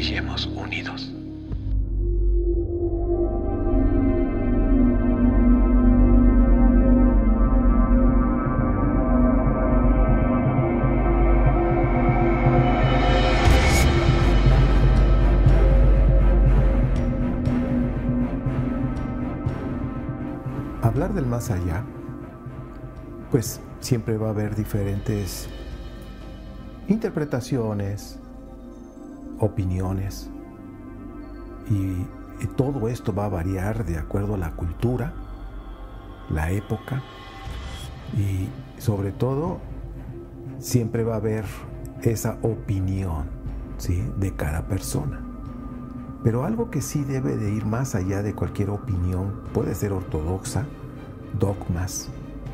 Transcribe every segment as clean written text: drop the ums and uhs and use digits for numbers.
Brillemos unidos. Hablar del más allá, pues siempre va a haber diferentes interpretaciones, opiniones, y todo esto va a variar de acuerdo a la cultura, la época, y sobre todo siempre va a haber esa opinión, ¿sí?, de cada persona. Pero algo que sí debe de ir más allá de cualquier opinión, puede ser ortodoxa, dogmas,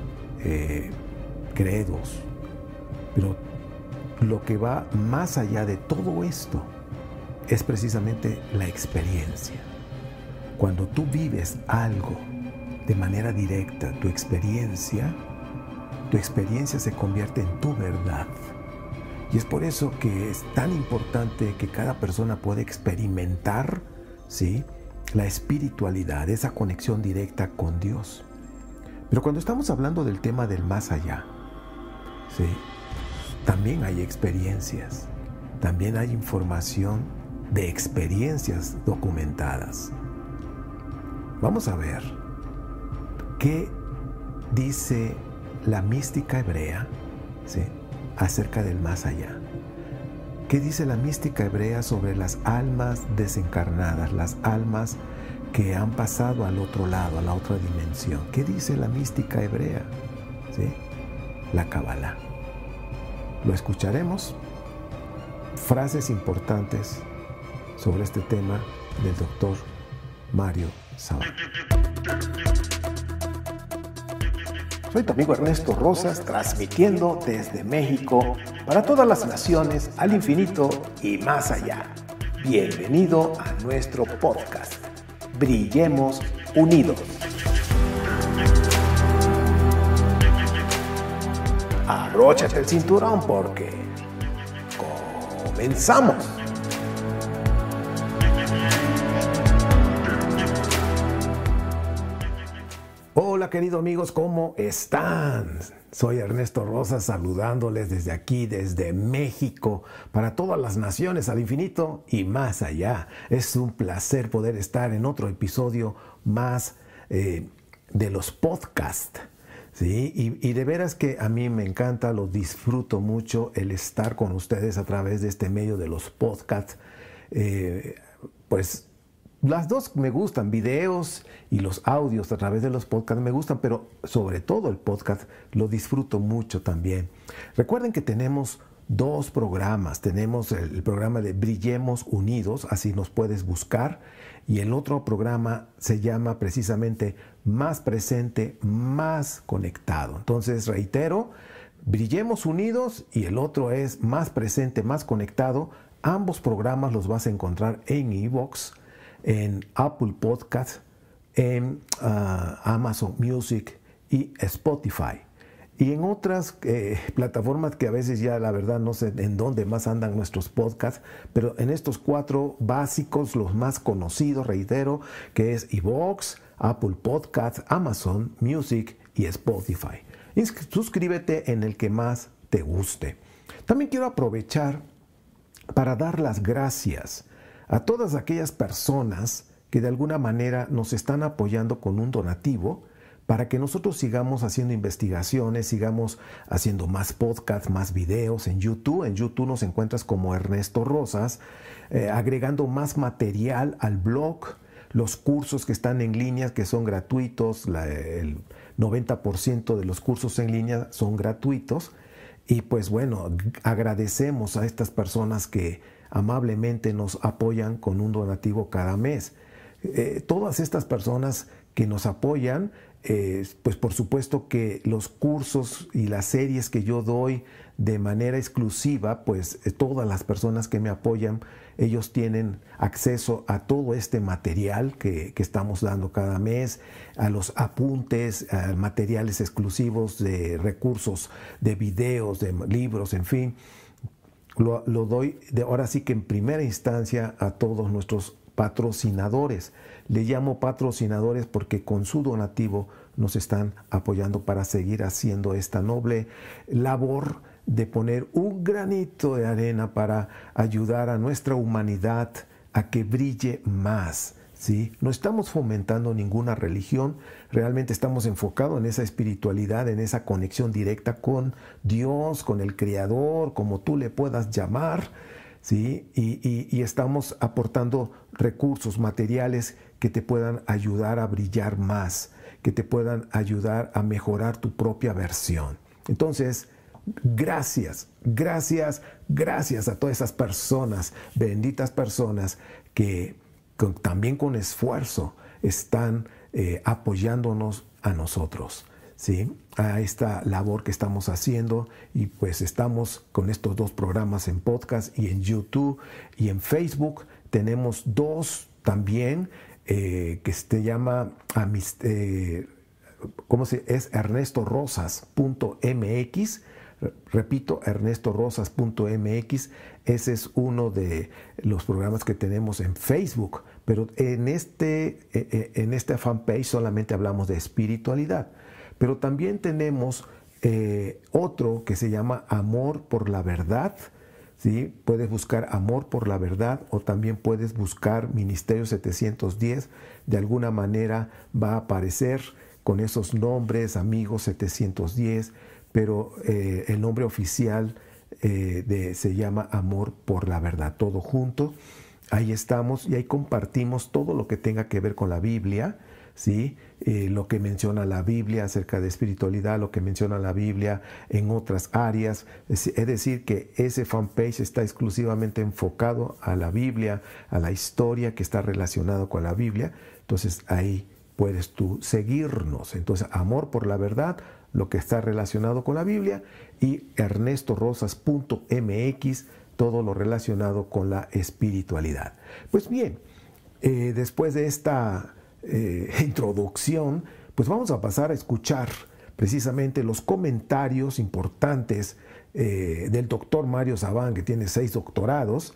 credos, pero lo que va más allá de todo esto es precisamente la experiencia. Cuando tú vives algo de manera directa, tu experiencia se convierte en tu verdad. Y es por eso que es tan importante que cada persona pueda experimentar, ¿sí?, la espiritualidad, esa conexión directa con Dios. Pero cuando estamos hablando del tema del más allá, ¿sí?, también hay experiencias, también hay información de experiencias documentadas. Vamos a ver qué dice la mística hebrea, ¿sí?, acerca del más allá. ¿Qué dice la mística hebrea sobre las almas desencarnadas, las almas que han pasado al otro lado, a la otra dimensión? ¿Qué dice la mística hebrea? ¿Sí? La Kabbalah. Lo escucharemos. Frases importantes sobre este tema del doctor Mario Sabat. Soy tu amigo Ernesto Rosas, transmitiendo desde México para todas las naciones, al infinito y más allá. Bienvenido a nuestro podcast. Brillemos unidos. Abróchate el cinturón porque comenzamos. Hola queridos amigos, ¿cómo están? Soy Ernesto Rosas saludándoles desde aquí, desde México, para todas las naciones al infinito y más allá. Es un placer poder estar en otro episodio más de los podcasts, ¿sí? Y de veras que a mí me encanta, lo disfruto mucho el estar con ustedes a través de este medio de los podcasts. Pues las dos me gustan, videos y los audios a través de los podcasts me gustan, pero sobre todo el podcast lo disfruto mucho también. Recuerden que tenemos dos programas. Tenemos el programa de Brillemos Unidos, así nos puedes buscar, y el otro programa se llama precisamente Más Presente, Más Conectado. Entonces, reitero, Brillemos Unidos y el otro es Más Presente, Más Conectado. Ambos programas los vas a encontrar en iVoox, en Apple Podcasts, en Amazon Music y Spotify. Y en otras plataformas que a veces ya la verdad no sé en dónde más andan nuestros podcasts, pero en estos cuatro básicos, los más conocidos, reitero, que es iVoox, Apple Podcasts, Amazon Music y Spotify. Y suscríbete en el que más te guste. También quiero aprovechar para dar las gracias a todas aquellas personas que de alguna manera nos están apoyando con un donativo para que nosotros sigamos haciendo investigaciones, sigamos haciendo más podcasts, más videos en YouTube. En YouTube nos encuentras como Ernesto Rosas, agregando más material al blog, los cursos que están en línea, que son gratuitos, el 90% de los cursos en línea son gratuitos. Y pues bueno, agradecemos a estas personas que amablemente nos apoyan con un donativo cada mes. Todas estas personas que nos apoyan, pues por supuesto que los cursos y las series que yo doy de manera exclusiva, pues todas las personas que me apoyan, ellos tienen acceso a todo este material que estamos dando cada mes, a los apuntes, a materiales exclusivos de recursos, de videos, de libros, en fin. lo doy ahora sí que en primera instancia a todos nuestros patrocinadores. Le llamo patrocinadores porque con su donativo nos están apoyando para seguir haciendo esta noble labor de poner un granito de arena para ayudar a nuestra humanidad a que brille más. ¿Sí? No estamos fomentando ninguna religión, realmente estamos enfocados en esa espiritualidad, en esa conexión directa con Dios, con el Creador, como tú le puedas llamar, ¿sí? Y estamos aportando recursos materiales que te puedan ayudar a brillar más, que te puedan ayudar a mejorar tu propia versión. Entonces, gracias a todas esas personas, benditas personas que también con esfuerzo están apoyándonos a nosotros, ¿sí? A esta labor que estamos haciendo, y pues estamos con estos 2 programas en podcast y en YouTube y en Facebook. Tenemos 2 también que se llama es ernestorosas.mx. Repito, ernestorosas.mx. Ese es uno de los programas que tenemos en Facebook, pero en esta fanpage solamente hablamos de espiritualidad. Pero también tenemos otro que se llama Amor por la Verdad, ¿sí? Puedes buscar Amor por la Verdad, o también puedes buscar Ministerio 710. De alguna manera va a aparecer con esos nombres, Amigos 710, pero el nombre oficial se llama Amor por la Verdad, todo junto. Ahí estamos y ahí compartimos todo lo que tenga que ver con la Biblia, ¿sí? Lo que menciona la Biblia acerca de espiritualidad, lo que menciona la Biblia en otras áreas. Es decir, que ese fanpage está exclusivamente enfocado a la Biblia, a la historia que está relacionada con la Biblia. Entonces ahí puedes tú seguirnos. Entonces, Amor por la Verdad, lo que está relacionado con la Biblia, y ernestorosas.mx, todo lo relacionado con la espiritualidad. Pues bien, después de esta introducción, pues vamos a pasar a escuchar precisamente los comentarios importantes del doctor Mario Sabán, que tiene 6 doctorados.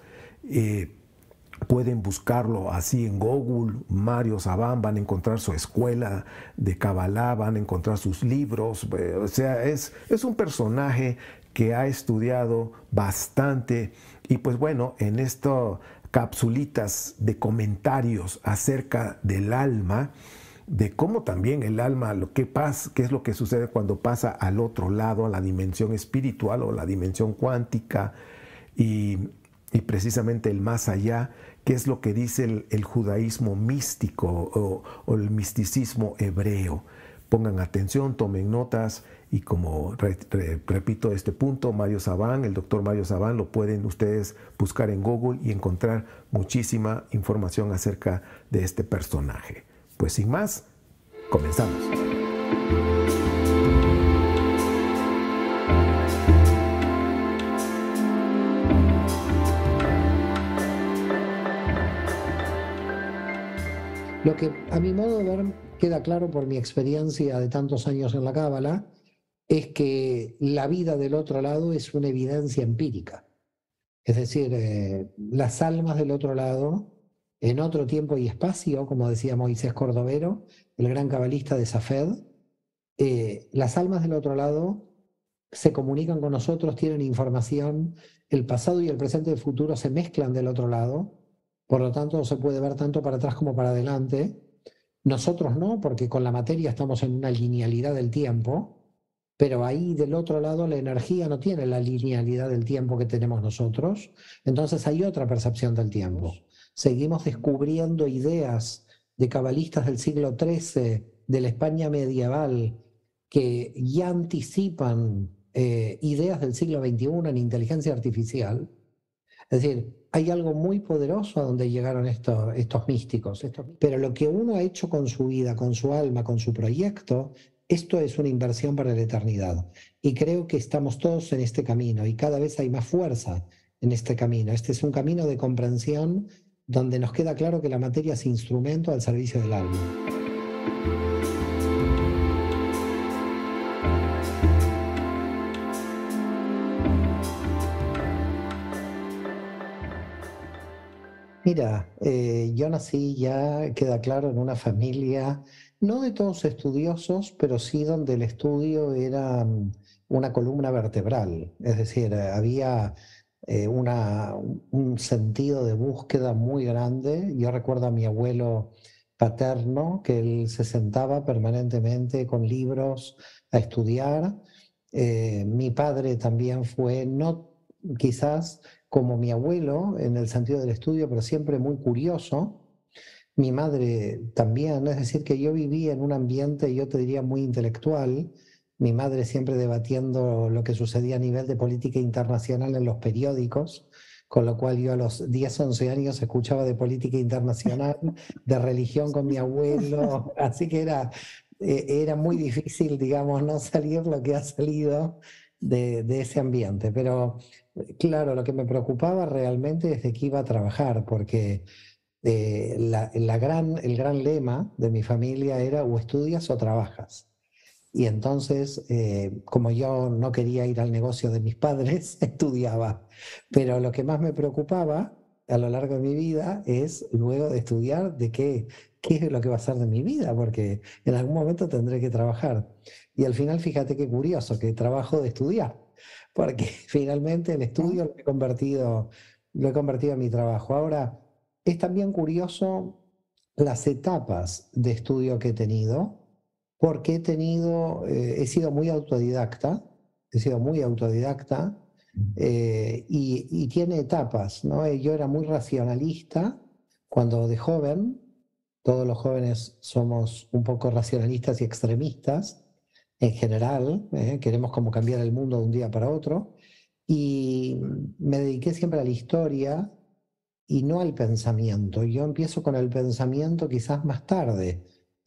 Pueden buscarlo así en Google, Mario Sabán, van a encontrar su escuela de Kabbalah, van a encontrar sus libros. O sea, es un personaje que ha estudiado bastante, y pues bueno, en estas capsulitas de comentarios acerca del alma, de cómo también el alma, qué es lo que sucede cuando pasa al otro lado, a la dimensión espiritual o la dimensión cuántica, y precisamente el más allá, qué es lo que dice el judaísmo místico o el misticismo hebreo. Pongan atención, tomen notas, y como repito este punto, Mario Sabán, el doctor Mario Sabán, lo pueden ustedes buscar en Google y encontrar muchísima información acerca de este personaje. Pues sin más, comenzamos. Lo que a mi modo de ver queda claro por mi experiencia de tantos años en la Cábala es que la vida del otro lado es una evidencia empírica. Es decir, las almas del otro lado, en otro tiempo y espacio, como decía Moisés Cordovero, el gran cabalista de Safed, las almas del otro lado se comunican con nosotros, tienen información, el pasado y el presente y el futuro se mezclan del otro lado. Por lo tanto, se puede ver tanto para atrás como para adelante. Nosotros no, porque con la materia estamos en una linealidad del tiempo, pero ahí del otro lado la energía no tiene la linealidad del tiempo que tenemos nosotros. Entonces hay otra percepción del tiempo. Seguimos descubriendo ideas de cabalistas del siglo XIII, de la España medieval, que ya anticipan ideas del siglo XXI en inteligencia artificial. Es decir, hay algo muy poderoso a donde llegaron estos místicos. Pero lo que uno ha hecho con su vida, con su alma, con su proyecto, esto es una inversión para la eternidad. Y creo que estamos todos en este camino y cada vez hay más fuerza en este camino. Este es un camino de comprensión donde nos queda claro que la materia es instrumento al servicio del alma. Mira, yo nací ya, queda claro, en una familia, no de todos estudiosos, pero sí donde el estudio era una columna vertebral. Es decir, había un sentido de búsqueda muy grande. Yo recuerdo a mi abuelo paterno que él se sentaba permanentemente con libros a estudiar. Mi padre también fue, no quizás como mi abuelo en el sentido del estudio, pero siempre muy curioso. Mi madre también, es decir, que yo viví en un ambiente, yo te diría, muy intelectual. Mi madre siempre debatiendo lo que sucedía a nivel de política internacional en los periódicos, con lo cual yo a los 10 11 años escuchaba de política internacional, de religión con mi abuelo, así que era muy difícil, digamos, no salir lo que ha salido de ese ambiente. Pero claro, lo que me preocupaba realmente es de que iba a trabajar, porque el gran lema de mi familia era o estudias o trabajas. Y entonces, como yo no quería ir al negocio de mis padres, estudiaba. Pero lo que más me preocupaba a lo largo de mi vida es luego de estudiar de qué es lo que va a ser de mi vida, porque en algún momento tendré que trabajar. Y al final, fíjate qué curioso, que trabajo de estudiar, porque finalmente el estudio lo he convertido en mi trabajo. Ahora, es también curioso las etapas de estudio que he tenido porque he sido muy autodidacta, he sido muy autodidacta y tiene etapas, ¿no? Yo era muy racionalista cuando de joven, todos los jóvenes somos un poco racionalistas y extremistas en general, queremos como cambiar el mundo de un día para otro, y me dediqué siempre a la historia y no al pensamiento. Yo empiezo con el pensamiento quizás más tarde,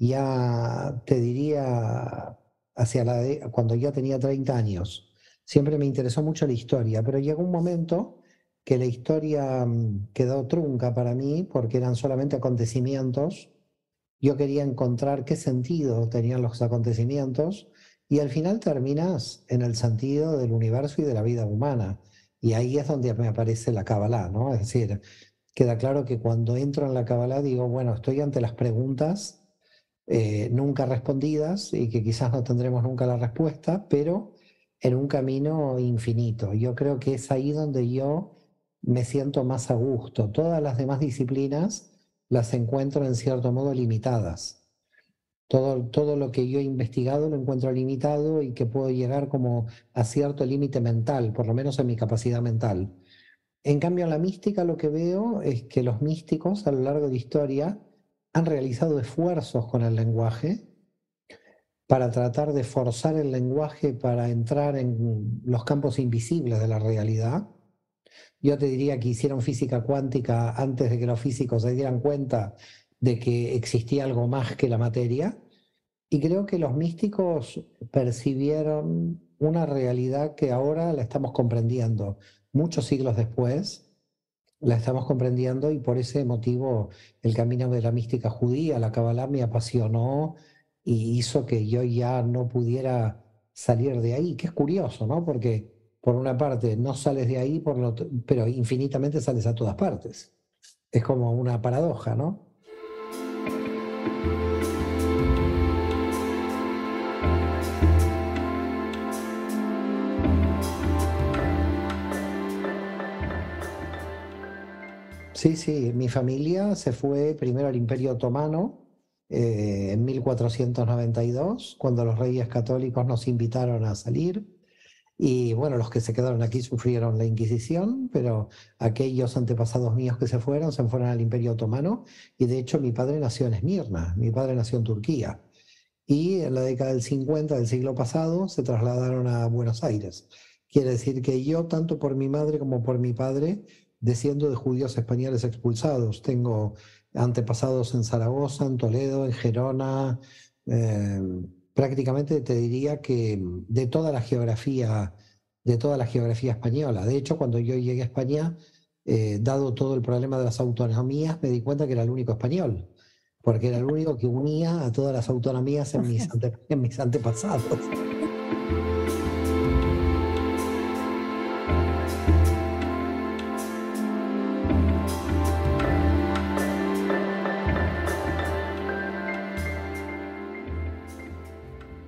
ya te diría cuando ya tenía 30 años. Siempre me interesó mucho la historia, pero llegó un momento que la historia quedó trunca para mí porque eran solamente acontecimientos. Yo quería encontrar qué sentido tenían los acontecimientos y al final terminas en el sentido del universo y de la vida humana. Y ahí es donde me aparece la Kabbalah, ¿no? Es decir, queda claro que cuando entro en la Kabbalah digo, bueno, estoy ante las preguntas nunca respondidas y que quizás no tendremos nunca la respuesta, pero en un camino infinito. Yo creo que es ahí donde yo me siento más a gusto. Todas las demás disciplinas las encuentro en cierto modo limitadas. Todo lo que yo he investigado lo encuentro limitado y que puedo llegar como a cierto límite mental, por lo menos en mi capacidad mental. En cambio, en la mística lo que veo es que los místicos a lo largo de la historia han realizado esfuerzos con el lenguaje para tratar de forzar el lenguaje para entrar en los campos invisibles de la realidad. Yo te diría que hicieron física cuántica antes de que los físicos se dieran cuenta de que existía algo más que la materia. Y creo que los místicos percibieron una realidad que ahora la estamos comprendiendo, muchos siglos después, la estamos comprendiendo y por ese motivo el camino de la mística judía, la Kabbalah, me apasionó y hizo que yo ya no pudiera salir de ahí, que es curioso, ¿no? Porque por una parte no sales de ahí, pero infinitamente sales a todas partes. Es como una paradoja, ¿no? Sí, sí, mi familia se fue primero al Imperio Otomano en 1492, cuando los reyes católicos nos invitaron a salir. Y bueno, los que se quedaron aquí sufrieron la Inquisición, pero aquellos antepasados míos que se fueron al Imperio Otomano. Y de hecho mi padre nació en Esmirna, mi padre nació en Turquía. Y en la década del 50 del siglo pasado se trasladaron a Buenos Aires. Quiere decir que yo, tanto por mi madre como por mi padre, desciendo de judíos españoles expulsados. Tengo antepasados en Zaragoza, en Toledo, en Gerona, eh, prácticamente te diría que de toda la geografía española. De hecho, cuando yo llegué a España, dado todo el problema de las autonomías, me di cuenta que era el único español porque era el único que unía a todas las autonomías en mis antepasados.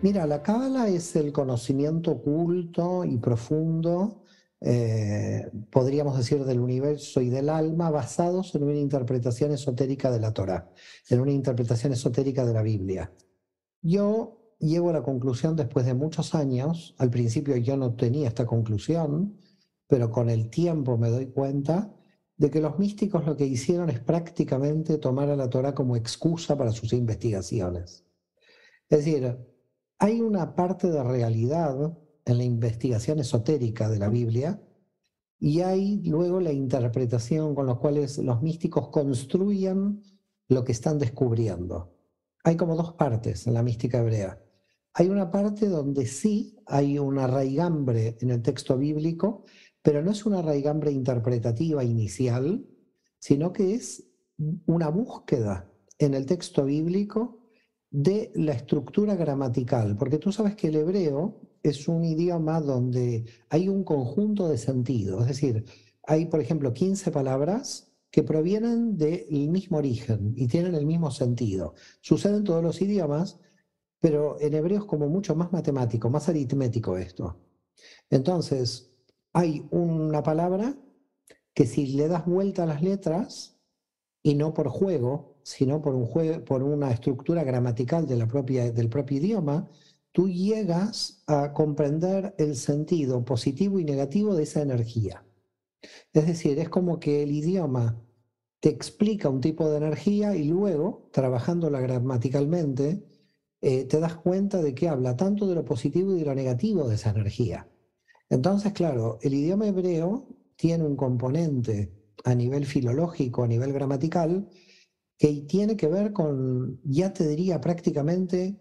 Mira, la cábala es el conocimiento oculto y profundo, podríamos decir, del universo y del alma, basados en una interpretación esotérica de la Torá, en una interpretación esotérica de la Biblia. Yo llego a la conclusión después de muchos años, al principio yo no tenía esta conclusión, pero con el tiempo me doy cuenta de que los místicos lo que hicieron es prácticamente tomar a la Torá como excusa para sus investigaciones. Es decir, hay una parte de realidad en la investigación esotérica de la Biblia y hay luego la interpretación con la cual los místicos construyen lo que están descubriendo. Hay como dos partes en la mística hebrea. Hay una parte donde sí hay una raigambre en el texto bíblico, pero no es una raigambre interpretativa inicial, sino que es una búsqueda en el texto bíblico de la estructura gramatical, porque tú sabes que el hebreo es un idioma donde hay un conjunto de sentidos, es decir, hay, por ejemplo, 15 palabras que provienen del mismo origen y tienen el mismo sentido. Sucede en todos los idiomas, pero en hebreo es como mucho más matemático, más aritmético esto. Entonces, hay una palabra que si le das vuelta a las letras, y no por juego, sino por una estructura gramatical del propio idioma, tú llegas a comprender el sentido positivo y negativo de esa energía. Es decir, es como que el idioma te explica un tipo de energía y luego, trabajándola gramaticalmente, te das cuenta de que habla tanto de lo positivo y de lo negativo de esa energía. Entonces, claro, el idioma hebreo tiene un componente a nivel filológico, a nivel gramatical, que tiene que ver con, ya te diría prácticamente,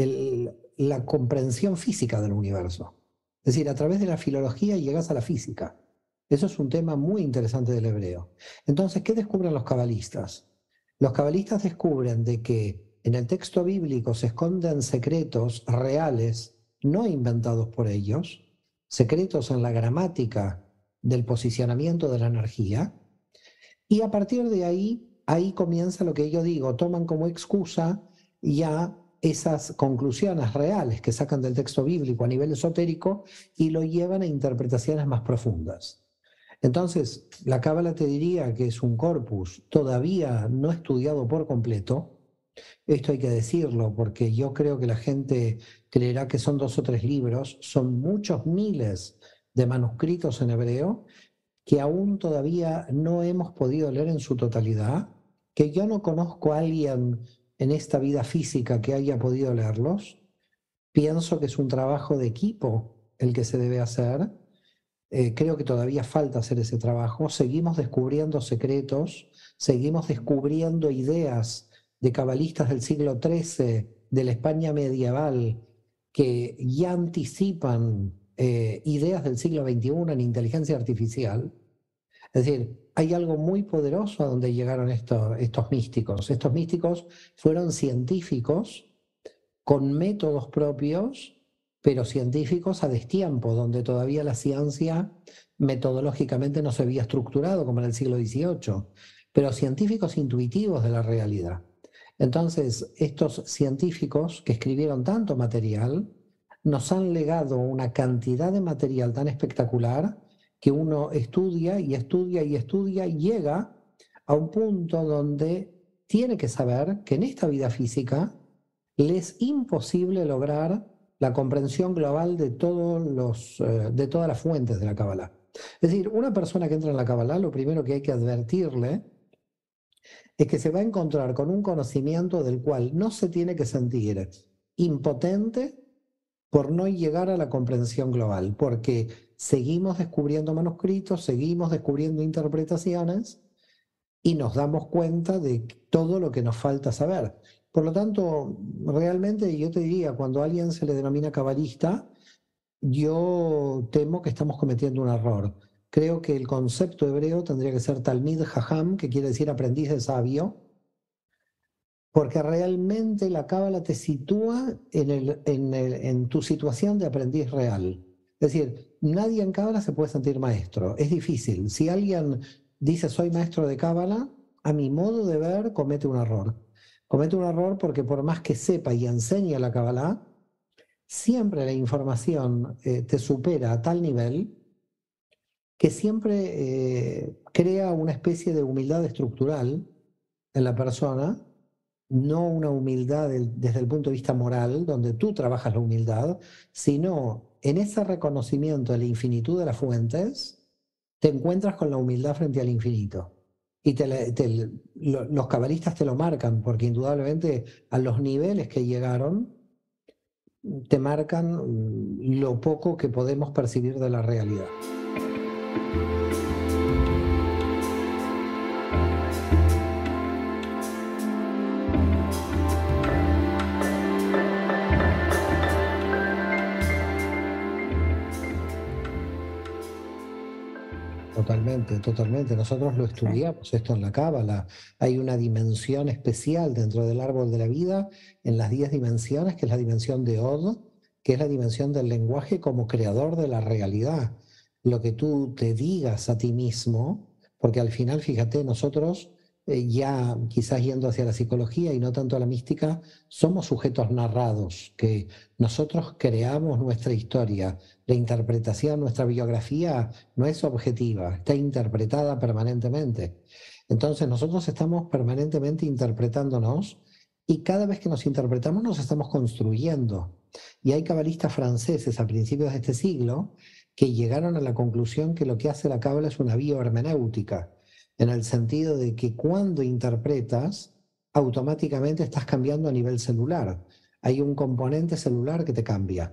la comprensión física del universo. Es decir, a través de la filología llegas a la física. Eso es un tema muy interesante del hebreo. Entonces, ¿qué descubren los cabalistas? Los cabalistas descubren de que en el texto bíblico se esconden secretos reales, no inventados por ellos, secretos en la gramática del posicionamiento de la energía, y a partir de ahí comienza lo que yo digo, toman como excusa ya esas conclusiones reales que sacan del texto bíblico a nivel esotérico y lo llevan a interpretaciones más profundas. Entonces, la Cábala te diría que es un corpus todavía no estudiado por completo. Esto hay que decirlo porque yo creo que la gente creerá que son 2 o 3 libros, son muchos miles de manuscritos en hebreo que aún todavía no hemos podido leer en su totalidad, que yo no conozco a alguien en esta vida física que haya podido leerlos. Pienso que es un trabajo de equipo el que se debe hacer. Creo que todavía falta hacer ese trabajo. Seguimos descubriendo secretos, seguimos descubriendo ideas de cabalistas del siglo XIII, de la España medieval, que ya anticipan ideas del siglo XXI en inteligencia artificial. Es decir, hay algo muy poderoso a donde llegaron estos místicos. Estos místicos fueron científicos con métodos propios, pero científicos a destiempo, donde todavía la ciencia metodológicamente no se había estructurado como en el siglo XVIII, pero científicos intuitivos de la realidad. Entonces, estos científicos que escribieron tanto material nos han legado una cantidad de material tan espectacular que uno estudia y estudia y estudia y llega a un punto donde tiene que saber que en esta vida física le es imposible lograr la comprensión global de de todas las fuentes de la Cábala. Es decir, una persona que entra en la Cábala, lo primero que hay que advertirle es que se va a encontrar con un conocimiento del cual no se tiene que sentir impotente por no llegar a la comprensión global, porque seguimos descubriendo manuscritos, seguimos descubriendo interpretaciones y nos damos cuenta de todo lo que nos falta saber. Por lo tanto, realmente yo te diría, cuando a alguien se le denomina cabalista, yo temo que estamos cometiendo un error. Creo que el concepto hebreo tendría que ser Talmid Jajam, que quiere decir aprendiz de sabio, porque realmente la Cábala te sitúa en tu situación de aprendiz real. Es decir, nadie en Cábala se puede sentir maestro, es difícil. Si alguien dice soy maestro de Cábala, a mi modo de ver comete un error. Comete un error porque por más que sepa y enseñe la Cábala, siempre la información te supera a tal nivel que siempre crea una especie de humildad estructural en la persona, no una humildad desde el punto de vista moral, donde tú trabajas la humildad, sino en ese reconocimiento de la infinitud de las fuentes, te encuentras con la humildad frente al infinito. Y los cabalistas te lo marcan, porque indudablemente a los niveles que llegaron, te marcan lo poco que podemos percibir de la realidad. Totalmente, totalmente. Nosotros lo estudiamos esto en la Cábala. Hay una dimensión especial dentro del árbol de la vida, en las 10 dimensiones, que es la dimensión de Od, que es la dimensión del lenguaje como creador de la realidad. Lo que tú te digas a ti mismo, porque al final, fíjate, nosotros ya quizás yendo hacia la psicología y no tanto a la mística, somos sujetos narrados, que nosotros creamos nuestra historia. La interpretación, nuestra biografía no es objetiva, está interpretada permanentemente. Entonces nosotros estamos permanentemente interpretándonos y cada vez que nos interpretamos nos estamos construyendo. Y hay cabalistas franceses a principios de este siglo que llegaron a la conclusión que lo que hace la cábala es una biohermenéutica, en el sentido de que cuando interpretas, automáticamente estás cambiando a nivel celular. Hay un componente celular que te cambia.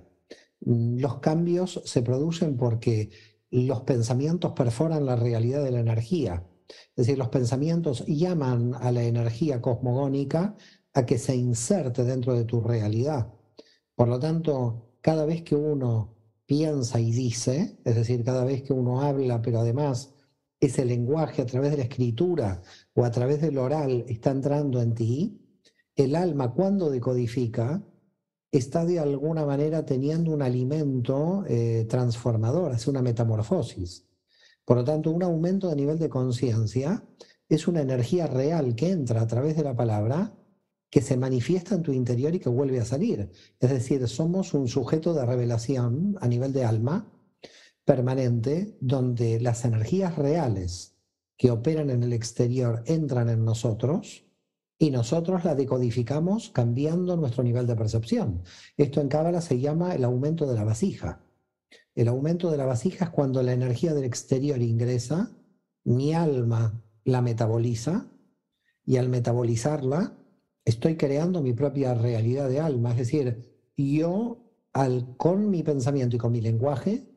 Los cambios se producen porque los pensamientos perforan la realidad de la energía. Es decir, los pensamientos llaman a la energía cosmogónica a que se inserte dentro de tu realidad. Por lo tanto, cada vez que uno piensa y dice, es decir, cada vez que uno habla, pero además ese lenguaje a través de la escritura o a través del oral está entrando en ti, el alma cuando decodifica está de alguna manera teniendo un alimento transformador, hace una metamorfosis. Por lo tanto, un aumento de nivel de conciencia es una energía real que entra a través de la palabra, que se manifiesta en tu interior y que vuelve a salir. Es decir, somos un sujeto de revelación a nivel de alma permanente, donde las energías reales que operan en el exterior entran en nosotros y nosotros la decodificamos cambiando nuestro nivel de percepción. Esto en Cábala se llama el aumento de la vasija. El aumento de la vasija es cuando la energía del exterior ingresa, mi alma la metaboliza y al metabolizarla estoy creando mi propia realidad de alma. Es decir, yo con mi pensamiento y con mi lenguaje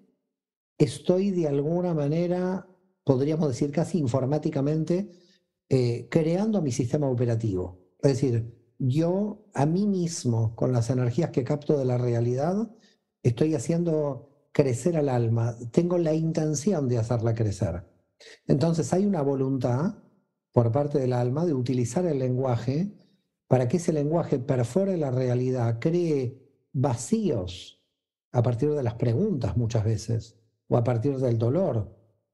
estoy de alguna manera, podríamos decir casi informáticamente, creando mi sistema operativo. Es decir, yo a mí mismo, con las energías que capto de la realidad, estoy haciendo crecer al alma. Tengo la intención de hacerla crecer. Entonces hay una voluntad por parte del alma de utilizar el lenguaje para que ese lenguaje perfore la realidad, cree vacíos a partir de las preguntas muchas veces, o a partir del dolor,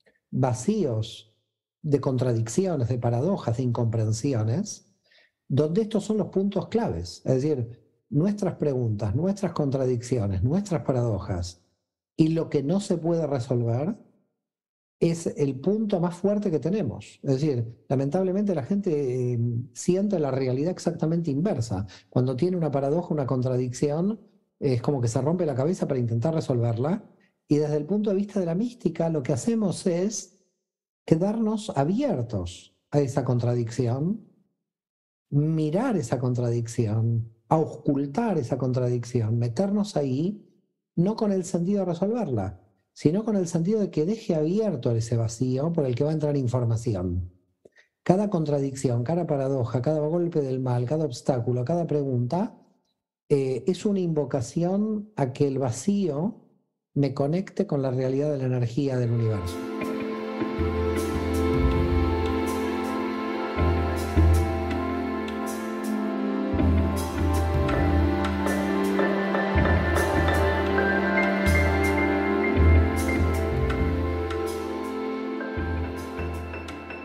vacíos de contradicciones, de paradojas, de incomprensiones, donde estos son los puntos claves. Es decir, nuestras preguntas, nuestras contradicciones, nuestras paradojas y lo que no se puede resolver es el punto más fuerte que tenemos. Es decir, lamentablemente la gente siente la realidad exactamente inversa. Cuando tiene una paradoja, una contradicción, es como que se rompe la cabeza para intentar resolverla. Y desde el punto de vista de la mística, lo que hacemos es quedarnos abiertos a esa contradicción, mirar esa contradicción, auscultar esa contradicción, meternos ahí, no con el sentido de resolverla, sino con el sentido de que deje abierto ese vacío por el que va a entrar información. Cada contradicción, cada paradoja, cada golpe del mal, cada obstáculo, cada pregunta, es una invocación a que el vacío me conecte con la realidad de la energía del universo.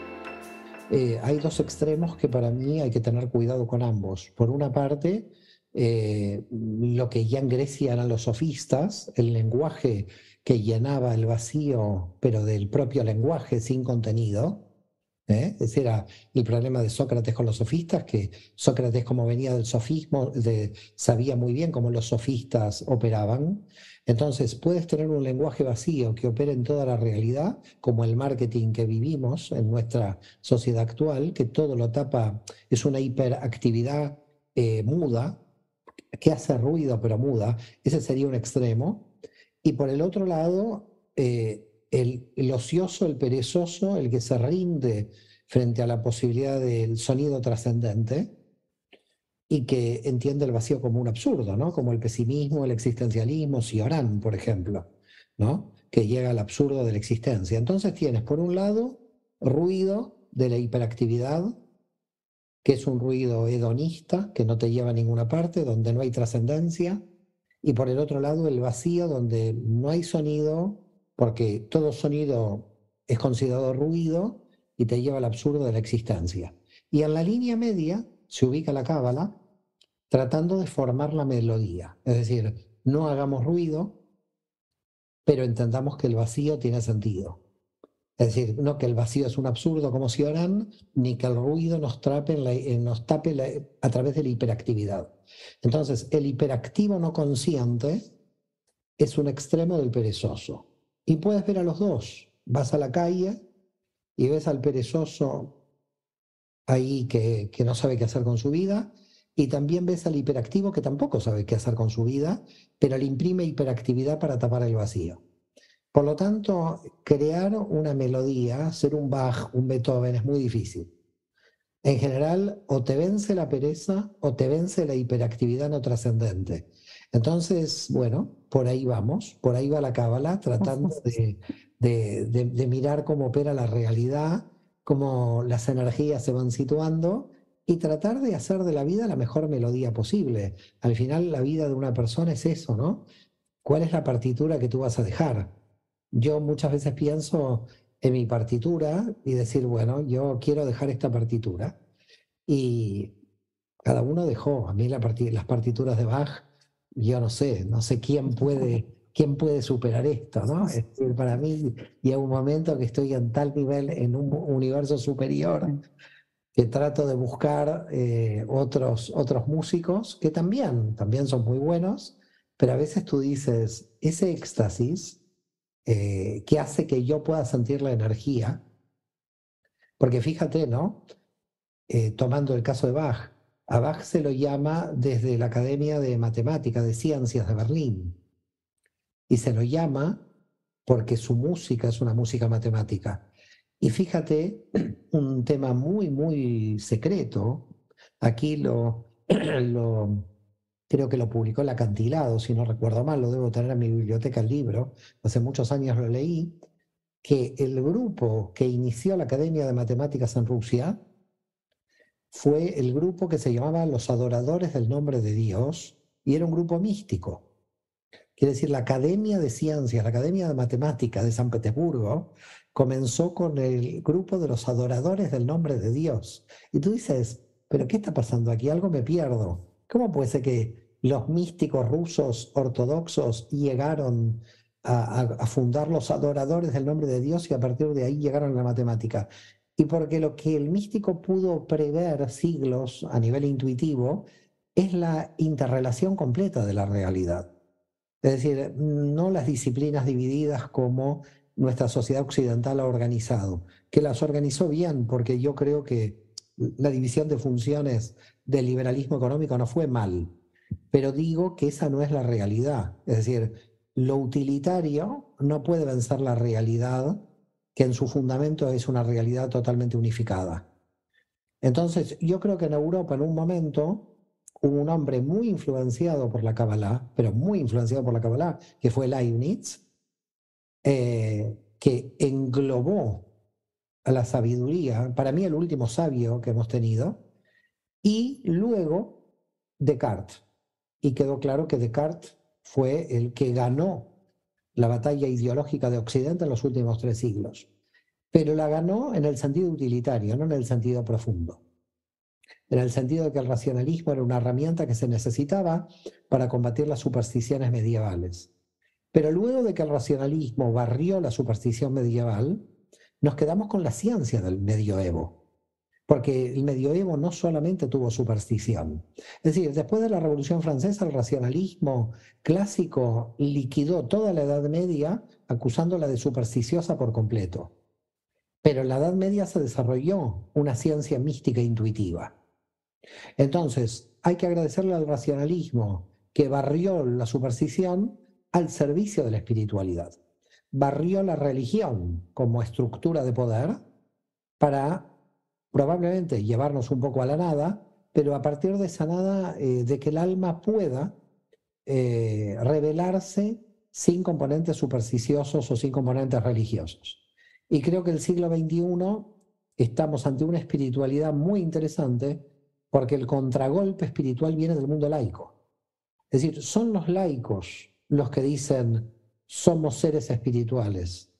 Hay dos extremos que para mí hay que tener cuidado con ambos. Por una parte, lo que ya en Grecia eran los sofistas, el lenguaje que llenaba el vacío, pero del propio lenguaje sin contenido. Ese era el problema de Sócrates con los sofistas, que Sócrates, como venía del sofismo, sabía muy bien cómo los sofistas operaban. Entonces, puedes tener un lenguaje vacío que opere en toda la realidad, como el marketing que vivimos en nuestra sociedad actual, que todo lo tapa, es una hiperactividad muda, que hace ruido pero muda. Ese sería un extremo. Y por el otro lado, el ocioso, el perezoso, el que se rinde frente a la posibilidad del sonido trascendente y que entiende el vacío como un absurdo, ¿no? Como el pesimismo, el existencialismo, Cioran, por ejemplo, ¿no? Que llega al absurdo de la existencia. Entonces tienes, por un lado, ruido de la hiperactividad, que es un ruido hedonista, que no te lleva a ninguna parte, donde no hay trascendencia, y por el otro lado el vacío, donde no hay sonido, porque todo sonido es considerado ruido y te lleva al absurdo de la existencia. Y en la línea media se ubica la cábala, tratando de formar la melodía, es decir, no hagamos ruido, pero entendamos que el vacío tiene sentido. Es decir, no que el vacío es un absurdo como Cioran, ni que el ruido nos tape a través de la hiperactividad. Entonces, el hiperactivo no consciente es un extremo del perezoso. Y puedes ver a los dos. Vas a la calle y ves al perezoso ahí que no sabe qué hacer con su vida, y también ves al hiperactivo que tampoco sabe qué hacer con su vida, pero le imprime hiperactividad para tapar el vacío. Por lo tanto, crear una melodía, ser un Bach, un Beethoven, es muy difícil. En general, o te vence la pereza o te vence la hiperactividad no trascendente. Entonces, bueno, por ahí vamos, por ahí va la cábala, tratando de mirar cómo opera la realidad, cómo las energías se van situando y tratar de hacer de la vida la mejor melodía posible. Al final, la vida de una persona es eso, ¿no? ¿Cuál es la partitura que tú vas a dejar? Yo muchas veces pienso en mi partitura y decir, bueno, yo quiero dejar esta partitura. Y cada uno dejó. A mí las partituras de Bach, yo no sé quién puede superar esto, ¿no? Es decir, para mí llega un momento que estoy en tal nivel, en un universo superior, que trato de buscar otros músicos que también son muy buenos, pero a veces tú dices, ese éxtasis que hace que yo pueda sentir la energía, porque fíjate, ¿no? Tomando el caso de Bach, a Bach se lo llama desde la Academia de Matemáticas, de Ciencias de Berlín, y se lo llama porque su música es una música matemática. Y fíjate, un tema muy, muy secreto, aquí creo que lo publicó El Acantilado, si no recuerdo mal, lo debo tener en mi biblioteca el libro, hace muchos años lo leí, que el grupo que inició la Academia de Matemáticas en Rusia fue el grupo que se llamaba Los Adoradores del Nombre de Dios, y era un grupo místico. Quiere decir, la Academia de Ciencias, la Academia de Matemáticas de San Petersburgo, comenzó con el grupo de los adoradores del nombre de Dios. Y tú dices, ¿pero qué está pasando aquí? Algo me pierdo. ¿Cómo puede ser que los místicos rusos ortodoxos llegaron a fundar los adoradores del nombre de Dios y a partir de ahí llegaron a la matemática? Y porque lo que el místico pudo prever siglos a nivel intuitivo es la interrelación completa de la realidad. Es decir, no las disciplinas divididas como nuestra sociedad occidental ha organizado, que las organizó bien, porque yo creo que la división de funciones del liberalismo económico no fue mal, pero digo que esa no es la realidad. Es decir, lo utilitario no puede vencer la realidad, que en su fundamento es una realidad totalmente unificada. Entonces, yo creo que en Europa en un momento hubo un hombre muy influenciado por la Kabbalah, pero muy influenciado por la Kabbalah, que fue Leibniz, que englobó a la sabiduría, para mí el último sabio que hemos tenido, y luego Descartes. Y quedó claro que Descartes fue el que ganó la batalla ideológica de Occidente en los últimos 3 siglos. Pero la ganó en el sentido utilitario, no en el sentido profundo. en el sentido de que el racionalismo era una herramienta que se necesitaba para combatir las supersticiones medievales. Pero luego de que el racionalismo barrió la superstición medieval, nos quedamos con la ciencia del medioevo. Porque el medioevo no solamente tuvo superstición. Es decir, después de la Revolución Francesa, el racionalismo clásico liquidó toda la Edad Media acusándola de supersticiosa por completo. Pero en la Edad Media se desarrolló una ciencia mística e intuitiva. Entonces, hay que agradecerle al racionalismo que barrió la superstición al servicio de la espiritualidad. Barrió la religión como estructura de poder para probablemente llevarnos un poco a la nada, pero a partir de esa nada, de que el alma pueda revelarse sin componentes supersticiosos o sin componentes religiosos. Y creo que el siglo XXI estamos ante una espiritualidad muy interesante porque el contragolpe espiritual viene del mundo laico. Es decir, son los laicos los que dicen somos seres espirituales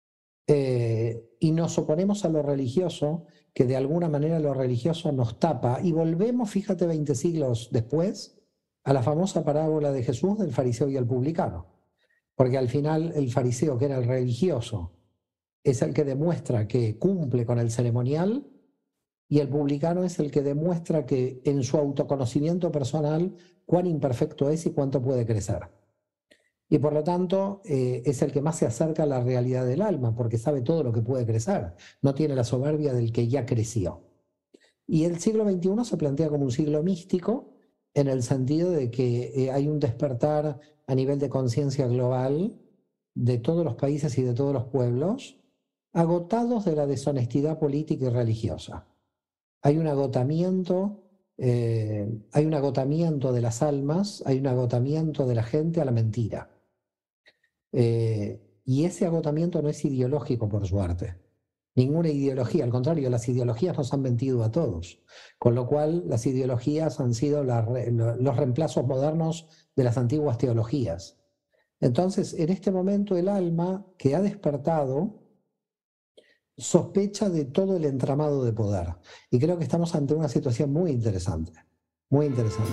y nos oponemos a lo religioso, que de alguna manera lo religioso nos tapa, y volvemos, fíjate, 20 siglos después, a la famosa parábola de Jesús del fariseo y el publicano. Porque al final el fariseo, que era el religioso, es el que demuestra que cumple con el ceremonial, y el publicano es el que demuestra que en su autoconocimiento personal cuán imperfecto es y cuánto puede crecer. Y por lo tanto es el que más se acerca a la realidad del alma, porque sabe todo lo que puede crecer, no tiene la soberbia del que ya creció. Y el siglo XXI se plantea como un siglo místico, en el sentido de que hay un despertar a nivel de conciencia global de todos los países y de todos los pueblos, agotados de la deshonestidad política y religiosa. Hay un agotamiento de las almas, hay un agotamiento de la gente a la mentira. Y ese agotamiento no es ideológico, por suerte. Ninguna ideología, al contrario, las ideologías nos han mentido a todos. Con lo cual, las ideologías han sido los reemplazos modernos de las antiguas teologías. Entonces, en este momento, el alma que ha despertado sospecha de todo el entramado de poder. Y creo que estamos ante una situación muy interesante, muy interesante.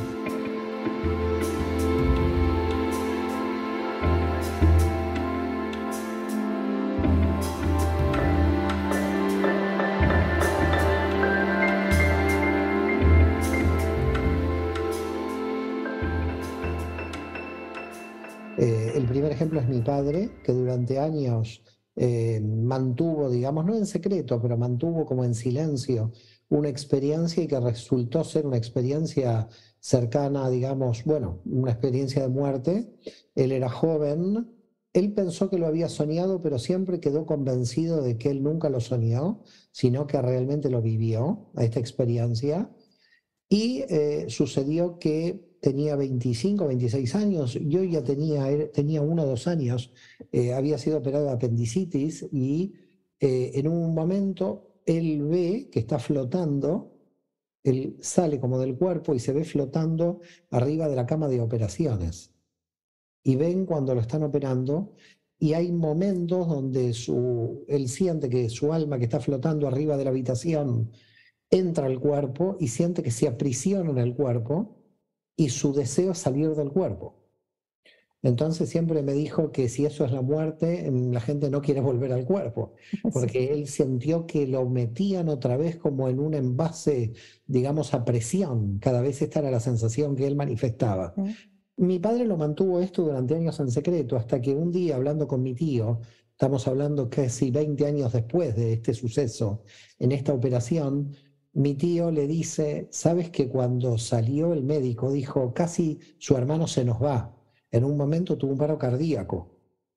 El primer ejemplo es mi padre, que durante años mantuvo, digamos, no en secreto, pero mantuvo como en silencio una experiencia, y que resultó ser una experiencia cercana, digamos, bueno, una experiencia de muerte. Él era joven, él pensó que lo había soñado, pero siempre quedó convencido de que él nunca lo soñó, sino que realmente lo vivió, a esta experiencia. Y sucedió que tenía 25, 26 años, yo ya tenía 1 o 2 años, había sido operado de apendicitis, y en un momento él ve que está flotando, él sale como del cuerpo y se ve flotando arriba de la cama de operaciones. Y ven cuando lo están operando, y hay momentos donde él siente que su alma, que está flotando arriba de la habitación, entra al cuerpo y siente que se aprisiona en el cuerpo, y su deseo es salir del cuerpo. Entonces siempre me dijo que si eso es la muerte, la gente no quiere volver al cuerpo, porque él sintió que lo metían otra vez como en un envase, digamos, a presión. Cada vez esta era la sensación que él manifestaba. Mi padre lo mantuvo esto durante años en secreto, hasta que un día, hablando con mi tío, estamos hablando casi 20 años después de este suceso, en esta operación, mi tío le dice, ¿sabes que cuando salió el médico dijo, casi su hermano se nos va? En un momento tuvo un paro cardíaco.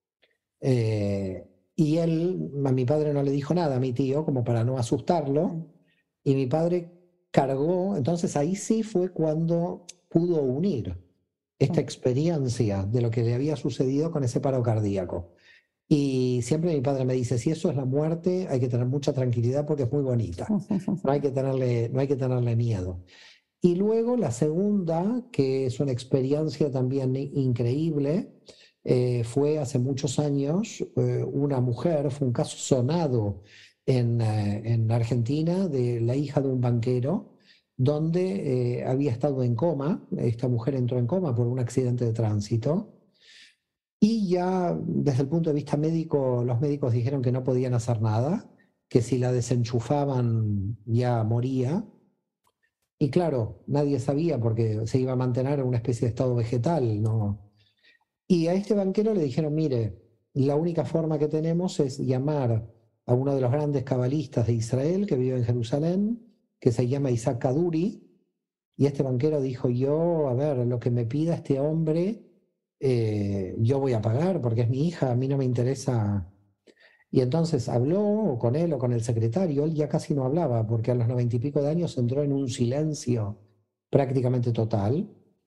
Y él, a mi padre no le dijo nada, a mi tío, como para no asustarlo, y mi padre cargó. Entonces ahí sí fue cuando pudo unir esta experiencia de lo que le había sucedido con ese paro cardíaco. Y siempre mi padre me dice, si eso es la muerte, hay que tener mucha tranquilidad porque es muy bonita. No hay que tenerle miedo. Y luego la segunda, que es una experiencia también increíble, fue hace muchos años, una mujer, fue un caso sonado en Argentina, de la hija de un banquero, donde había estado en coma. Esta mujer entró en coma por un accidente de tránsito. Y ya desde el punto de vista médico, los médicos dijeron que no podían hacer nada, que si la desenchufaban ya moría. Y claro, nadie sabía porque se iba a mantener en una especie de estado vegetal, ¿no? Y a este banquero le dijeron, mire, la única forma que tenemos es llamar a uno de los grandes cabalistas de Israel que vive en Jerusalén, que se llama Isaac Kaduri. Y este banquero dijo, yo, a ver, lo que me pida este hombre, yo voy a pagar porque es mi hija, a mí no me interesa. Y entonces habló con él o con el secretario, él ya casi no hablaba porque a los 90 y pico de años entró en un silencio prácticamente total.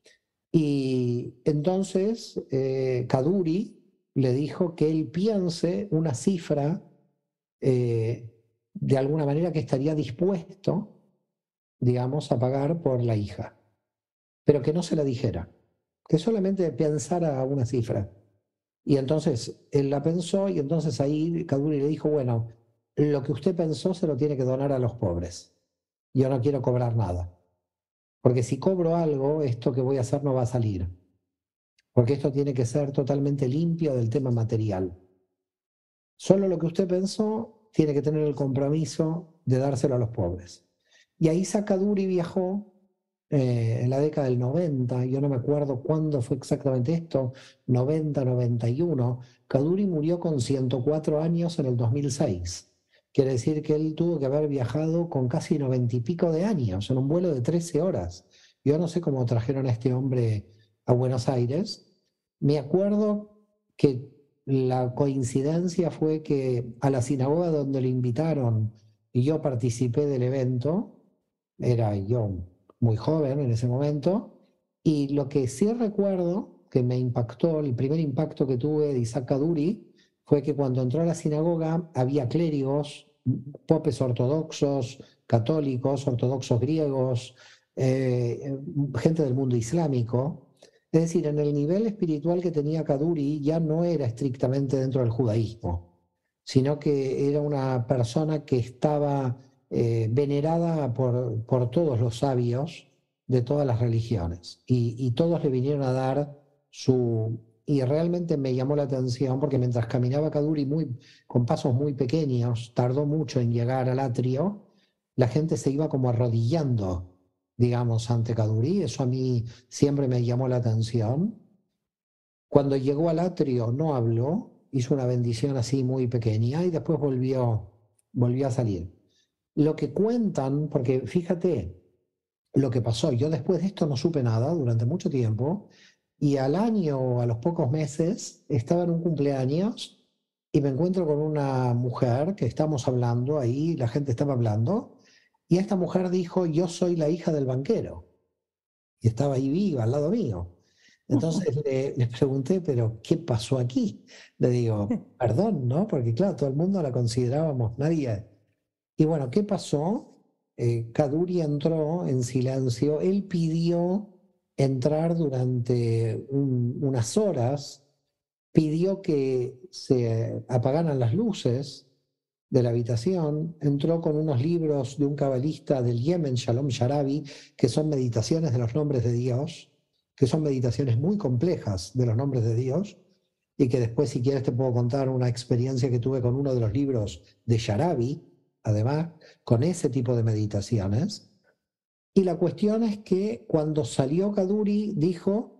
Y entonces Kaduri le dijo que él piense una cifra eh, de alguna manera que estaría dispuesto, digamos, a pagar por la hija, pero que no se la dijera, que solamente pensara una cifra. Y entonces él la pensó y entonces ahí Kaduri le dijo, bueno, lo que usted pensó se lo tiene que donar a los pobres. Yo no quiero cobrar nada, porque si cobro algo, esto que voy a hacer no va a salir, porque esto tiene que ser totalmente limpio del tema material. Solo lo que usted pensó tiene que tener el compromiso de dárselo a los pobres. Y ahí Kaduri viajó en la década del 90, yo no me acuerdo cuándo fue exactamente esto, 90, 91. Kaduri murió con 104 años en el 2006. Quiere decir que él tuvo que haber viajado con casi 90 y pico de años, en un vuelo de 13 horas. Yo no sé cómo trajeron a este hombre a Buenos Aires. Me acuerdo que la coincidencia fue que a la sinagoga donde lo invitaron y yo participé del evento, era yo muy joven en ese momento, y lo que sí recuerdo que me impactó, el primer impacto que tuve de Isaac Kaduri, fue que cuando entró a la sinagoga había clérigos, popes ortodoxos, católicos, ortodoxos griegos, gente del mundo islámico. Es decir, en el nivel espiritual que tenía Kaduri ya no era estrictamente dentro del judaísmo, sino que era una persona que estaba venerada por todos los sabios de todas las religiones. Y todos le vinieron a dar su... Y realmente me llamó la atención porque mientras caminaba Kaduri con pasos muy pequeños, tardó mucho en llegar al atrio, la gente se iba como arrodillando, digamos, ante Kaduri. Eso a mí siempre me llamó la atención. Cuando llegó al atrio no habló, hizo una bendición así muy pequeña y después volvió a salir. Lo que cuentan, porque fíjate lo que pasó, yo después de esto no supe nada durante mucho tiempo y al año, a los pocos meses, estaba en un cumpleaños y me encuentro con una mujer que estamos hablando ahí, la gente estaba hablando y esta mujer dijo, yo soy la hija del banquero y estaba ahí viva al lado mío. Entonces les pregunté, pero ¿qué pasó aquí? Le digo, perdón, ¿no? Porque claro, todo el mundo la considerábamos nadie. Y bueno, ¿qué pasó? Kaduri entró en silencio. Él pidió entrar durante unas horas, pidió que se apagaran las luces de la habitación, entró con unos libros de un cabalista del Yemen, Shalom Sharabi, que son meditaciones de los nombres de Dios, que son meditaciones muy complejas de los nombres de Dios, y que después, si quieres, te puedo contar una experiencia que tuve con uno de los libros de Sharabi, además, con ese tipo de meditaciones. Y la cuestión es que cuando salió Kaduri, dijo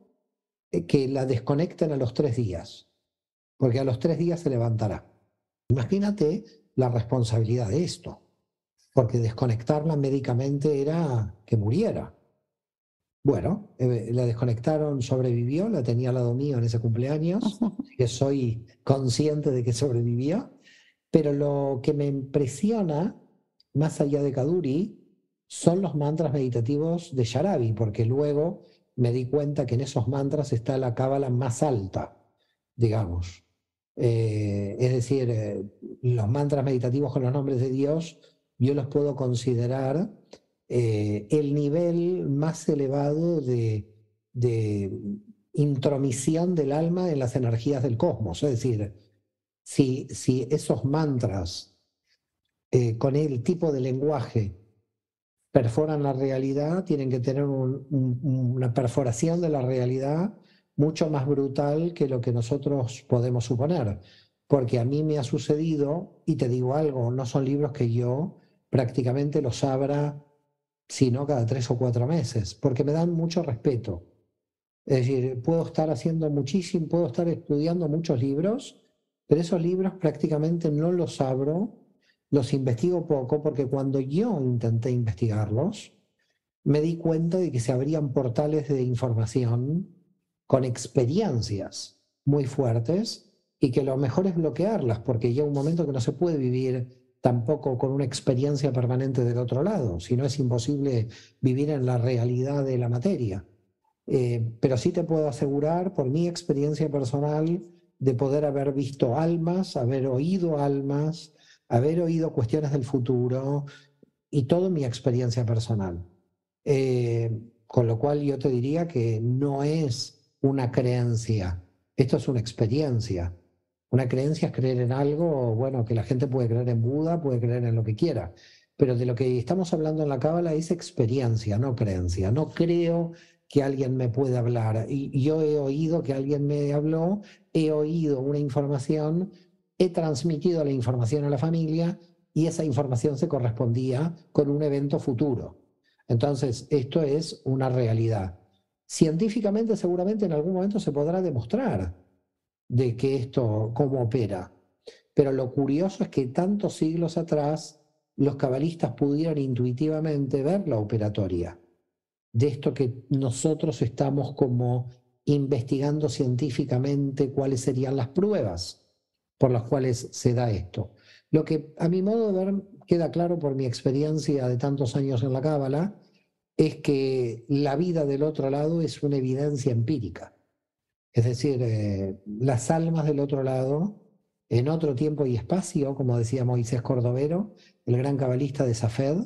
que la desconecten a los 3 días, porque a los 3 días se levantará. Imagínate la responsabilidad de esto, porque desconectarla médicamente era que muriera. Bueno, la desconectaron, sobrevivió, la tenía al lado mío en ese cumpleaños, que soy consciente de que sobrevivió, pero lo que me impresiona, más allá de Kaduri, son los mantras meditativos de Sharabi, porque luego me di cuenta que en esos mantras está la cábala más alta, digamos. Es decir, los mantras meditativos con los nombres de Dios, yo los puedo considerar el nivel más elevado de intromisión del alma en las energías del cosmos. Es decir, si esos mantras con el tipo de lenguaje perforan la realidad, tienen que tener una perforación de la realidad mucho más brutal que lo que nosotros podemos suponer. Porque a mí me ha sucedido, y te digo algo, no son libros que yo prácticamente los abra sino cada 3 o 4 meses, porque me dan mucho respeto. Es decir, puedo estar haciendo muchísimo, puedo estar estudiando muchos libros, pero esos libros prácticamente no los abro, los investigo poco, porque cuando yo intenté investigarlos, me di cuenta de que se abrían portales de información con experiencias muy fuertes y que lo mejor es bloquearlas, porque llega un momento que no se puede vivir tampoco con una experiencia permanente del otro lado, si no es imposible vivir en la realidad de la materia. Pero sí te puedo asegurar, por mi experiencia personal, de poder haber visto almas, haber oído cuestiones del futuro y toda mi experiencia personal. Con lo cual yo te diría que no es una creencia, esto es una experiencia. Una creencia es creer en algo, bueno, que la gente puede creer en Buda, puede creer en lo que quiera, pero de lo que estamos hablando en la Cábala es experiencia, no creencia. No creo que alguien me pueda hablar. Y yo he oído que alguien me habló, he oído una información, he transmitido la información a la familia y esa información se correspondía con un evento futuro. Entonces, esto es una realidad. Científicamente, seguramente en algún momento se podrá demostrar de que esto, cómo opera. Pero lo curioso es que tantos siglos atrás los cabalistas pudieron intuitivamente ver la operatoria de esto que nosotros estamos como investigando científicamente cuáles serían las pruebas por las cuales se da esto. Lo que a mi modo de ver queda claro por mi experiencia de tantos años en la Cábala es que la vida del otro lado es una evidencia empírica. Es decir, las almas del otro lado, en otro tiempo y espacio, como decía Moisés Cordovero, el gran cabalista de Safed,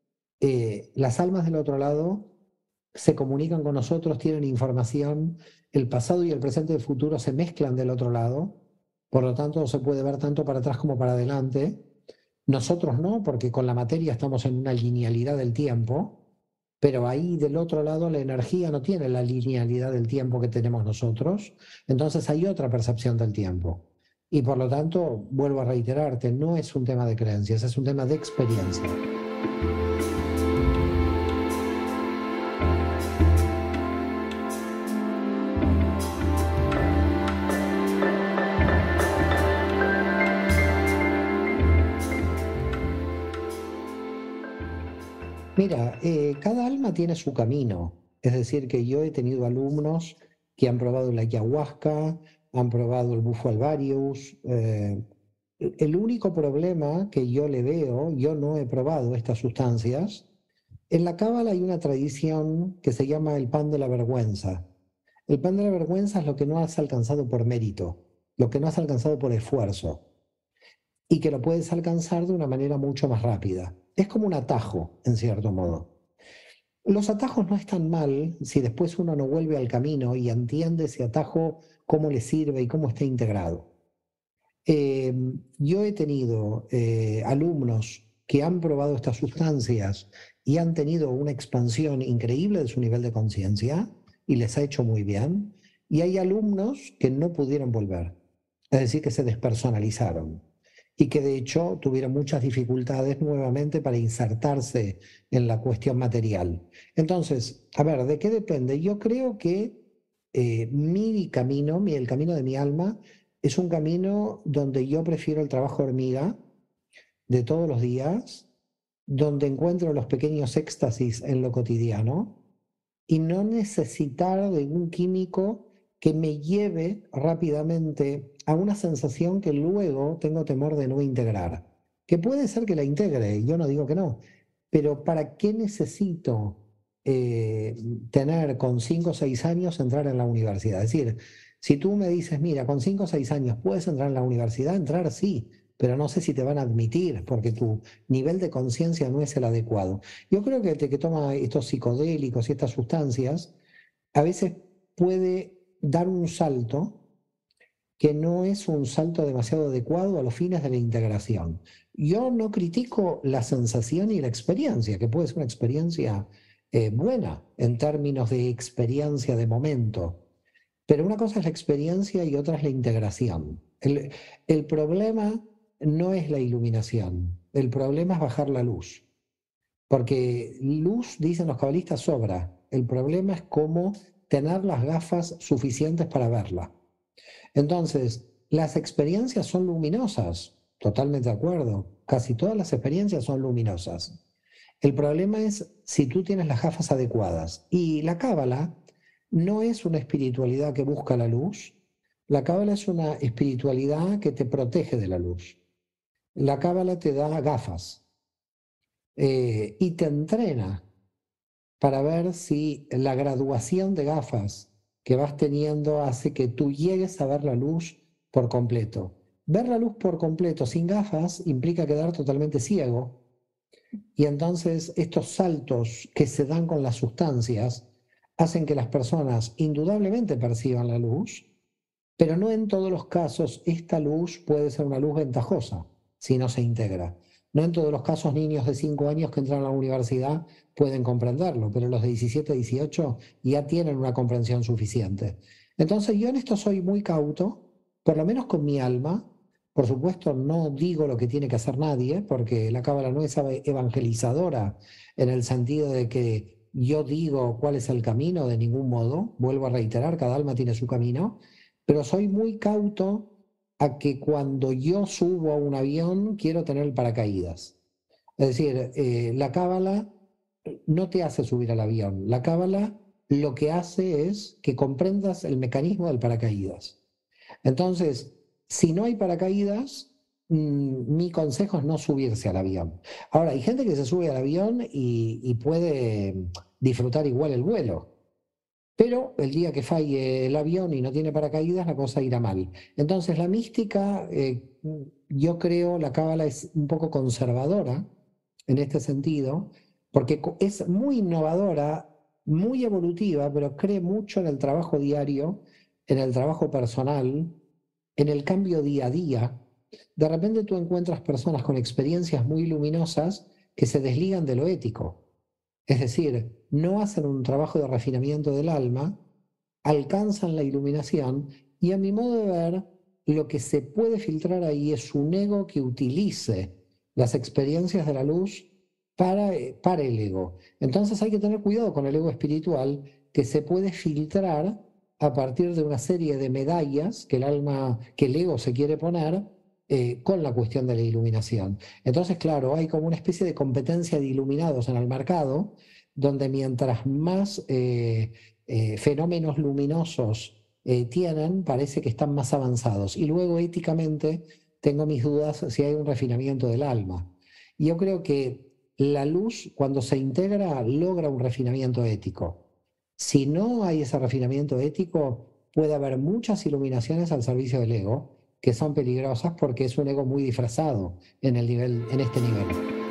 las almas del otro lado se comunican con nosotros, tienen información, el pasado y el presente y el futuro se mezclan del otro lado, por lo tanto se puede ver tanto para atrás como para adelante. Nosotros no, porque con la materia estamos en una linealidad del tiempo, pero ahí del otro lado la energía no tiene la linealidad del tiempo que tenemos nosotros, entonces hay otra percepción del tiempo. Y por lo tanto, vuelvo a reiterarte, no es un tema de creencias, es un tema de experiencia. Mira, cada alma tiene su camino. Es decir, que yo he tenido alumnos que han probado la ayahuasca, han probado el bufo alvarius. El único problema que yo le veo, yo no he probado estas sustancias. En la Cábala hay una tradición que se llama el pan de la vergüenza. El pan de la vergüenza es lo que no has alcanzado por mérito, lo que no has alcanzado por esfuerzo y que lo puedes alcanzar de una manera mucho más rápida. Es como un atajo, en cierto modo. Los atajos no están mal si después uno no vuelve al camino y entiende ese atajo, cómo le sirve y cómo está integrado. Yo he tenido alumnos que han probado estas sustancias y han tenido una expansión increíble de su nivel de conciencia y les ha hecho muy bien. Y hay alumnos que no pudieron volver, es decir, que se despersonalizaron y que de hecho tuvieron muchas dificultades nuevamente para insertarse en la cuestión material. Entonces, a ver, ¿de qué depende? Yo creo que mi camino, el camino de mi alma, es un camino donde yo prefiero el trabajo hormiga de todos los días, donde encuentro los pequeños éxtasis en lo cotidiano y no necesitar de un químico que me lleve rápidamente a una sensación que luego tengo temor de no integrar. Que puede ser que la integre, yo no digo que no, pero ¿para qué necesito tener con 5 o 6 años entrar en la universidad? Es decir, si tú me dices, mira, con 5 o 6 años puedes entrar en la universidad, entrar sí, pero no sé si te van a admitir porque tu nivel de conciencia no es el adecuado. Yo creo que el que toma estos psicodélicos y estas sustancias a veces puede dar un salto que no es un salto demasiado adecuado a los fines de la integración. yo no critico la sensación y la experiencia, que puede ser una experiencia buena en términos de experiencia de momento. Pero una cosa es la experiencia y otra es la integración. El problema no es la iluminación, el problema es bajar la luz. Porque luz, dicen los cabalistas, sobra. El problema es cómo tener las gafas suficientes para verla. Entonces, las experiencias son luminosas, totalmente de acuerdo. Casi todas las experiencias son luminosas. El problema es si tú tienes las gafas adecuadas. Y la cábala no es una espiritualidad que busca la luz. La cábala es una espiritualidad que te protege de la luz. La cábala te da gafas y te entrena para ver si la graduación de gafas que vas teniendo hace que tú llegues a ver la luz por completo. Ver la luz por completo sin gafas implica quedar totalmente ciego. Y entonces estos saltos que se dan con las sustancias hacen que las personas indudablemente perciban la luz, pero no en todos los casos esta luz puede ser una luz ventajosa si no se integra. No en todos los casos niños de 5 años que entran a la universidad pueden comprenderlo, pero los de 17, 18 ya tienen una comprensión suficiente. Entonces yo en esto soy muy cauto, por lo menos con mi alma. Por supuesto no digo lo que tiene que hacer nadie, porque la cábala no es evangelizadora en el sentido de que yo digo cuál es el camino de ningún modo. Vuelvo a reiterar, cada alma tiene su camino, pero soy muy cauto a que cuando yo subo a un avión quiero tener el paracaídas. Es decir, la cábala no te hace subir al avión. La cábala lo que hace es que comprendas el mecanismo del paracaídas. Entonces, si no hay paracaídas, mi consejo es no subirse al avión. Ahora, hay gente que se sube al avión y puede disfrutar igual el vuelo. Pero el día que falle el avión y no tiene paracaídas, la cosa irá mal. Entonces, la mística, yo creo, la cábala es un poco conservadora en este sentido, porque es muy innovadora, muy evolutiva, pero cree mucho en el trabajo diario, en el trabajo personal, en el cambio día a día. De repente tú encuentras personas con experiencias muy luminosas que se desligan de lo ético. Es decir, no hacen un trabajo de refinamiento del alma, alcanzan la iluminación y a mi modo de ver, lo que se puede filtrar ahí es un ego que utilice las experiencias de la luz para el ego. Entonces hay que tener cuidado con el ego espiritual que se puede filtrar a partir de una serie de medallas que el ego se quiere poner con la cuestión de la iluminación. Entonces, claro, hay como una especie de competencia de iluminados en el mercado, donde mientras más fenómenos luminosos tienen, parece que están más avanzados. Y luego, éticamente, tengo mis dudas si hay un refinamiento del alma. Y yo creo que la luz, cuando se integra, logra un refinamiento ético. Si no hay ese refinamiento ético, puede haber muchas iluminaciones al servicio del ego, que son peligrosas porque es un ego muy disfrazado en este nivel.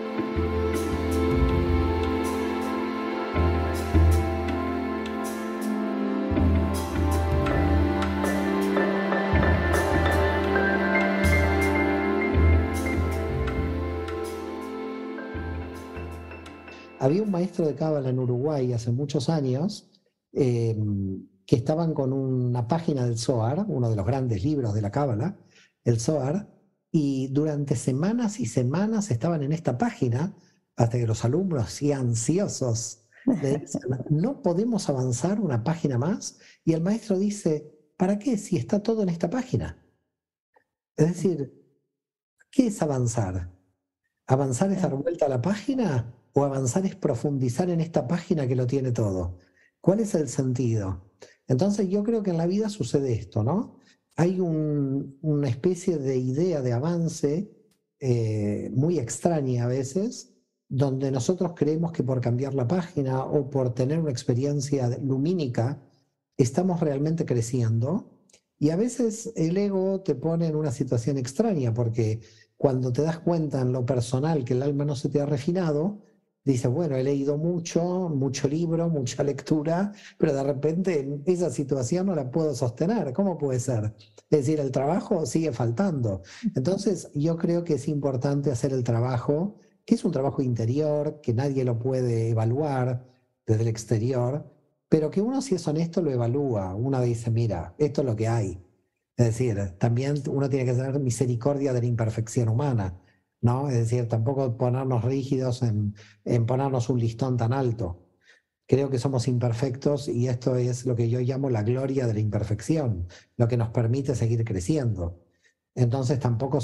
Había un maestro de cábala en Uruguay hace muchos años que estaban con una página del Zohar, uno de los grandes libros de la cábala, el Zohar, y durante semanas y semanas estaban en esta página hasta que los alumnos, y ansiosos, le dicen, no podemos avanzar una página más, y el maestro dice, ¿para qué si está todo en esta página? Es decir, ¿qué es avanzar? ¿Avanzar es dar vuelta a la página o avanzar es profundizar en esta página que lo tiene todo? ¿Cuál es el sentido? Entonces yo creo que en la vida sucede esto, ¿no? Hay una especie de idea de avance muy extraña a veces, donde nosotros creemos que por cambiar la página o por tener una experiencia lumínica, estamos realmente creciendo. Y a veces el ego te pone en una situación extraña, porque cuando te das cuenta en lo personal que el alma no se te ha refinado, dice, bueno, he leído mucho, mucho libro, mucha lectura, pero de repente esa situación no la puedo sostener. ¿Cómo puede ser? Es decir, el trabajo sigue faltando. Entonces, yo creo que es importante hacer el trabajo, que es un trabajo interior, que nadie lo puede evaluar desde el exterior, pero que uno, si es honesto, lo evalúa. Uno dice, mira, esto es lo que hay. Es decir, también uno tiene que tener misericordia de la imperfección humana, ¿no? Es decir, tampoco ponernos rígidos en ponernos un listón tan alto. Creo que somos imperfectos y esto es lo que yo llamo la gloria de la imperfección, lo que nos permite seguir creciendo. Entonces tampoco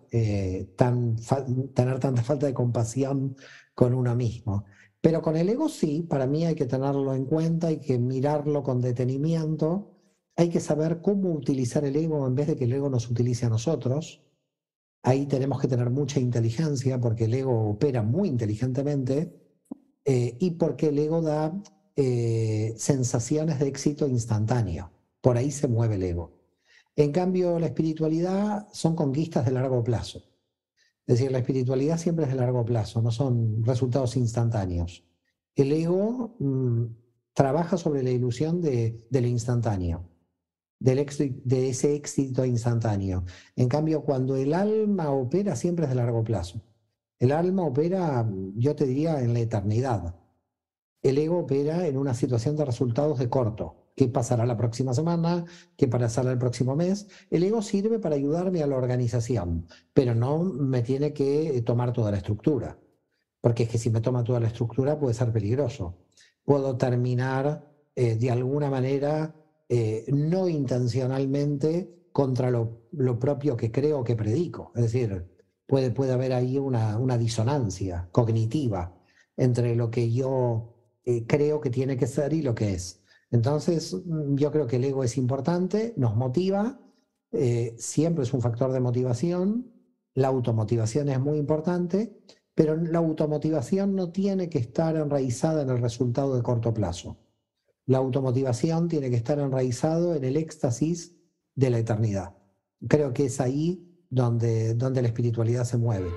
tener tanta falta de compasión con uno mismo. Pero con el ego sí, para mí hay que tenerlo en cuenta, hay que mirarlo con detenimiento, hay que saber cómo utilizar el ego en vez de que el ego nos utilice a nosotros. Ahí tenemos que tener mucha inteligencia porque el ego opera muy inteligentemente y porque el ego da sensaciones de éxito instantáneo. Por ahí se mueve el ego. En cambio, la espiritualidad son conquistas de largo plazo. Es decir, la espiritualidad siempre es de largo plazo, no son resultados instantáneos. El ego trabaja sobre la ilusión de lo instantáneo, de ese éxito instantáneo. En cambio, cuando el alma opera, siempre es de largo plazo. El alma opera, yo te diría, en la eternidad. El ego opera en una situación de resultados de corto. ¿Qué pasará la próxima semana? ¿Qué pasará el próximo mes? El ego sirve para ayudarme a la organización, pero no me tiene que tomar toda la estructura, porque es que si me toma toda la estructura puede ser peligroso. Puedo terminar de alguna manera no intencionalmente contra lo propio que creo que predico. Es decir, puede haber ahí una disonancia cognitiva entre lo que yo creo que tiene que ser y lo que es. Entonces, yo creo que el ego es importante, nos motiva, siempre es un factor de motivación, la automotivación es muy importante, pero la automotivación no tiene que estar enraizada en el resultado de corto plazo. La automotivación tiene que estar enraizado en el éxtasis de la eternidad. Creo que es ahí donde la espiritualidad se mueve.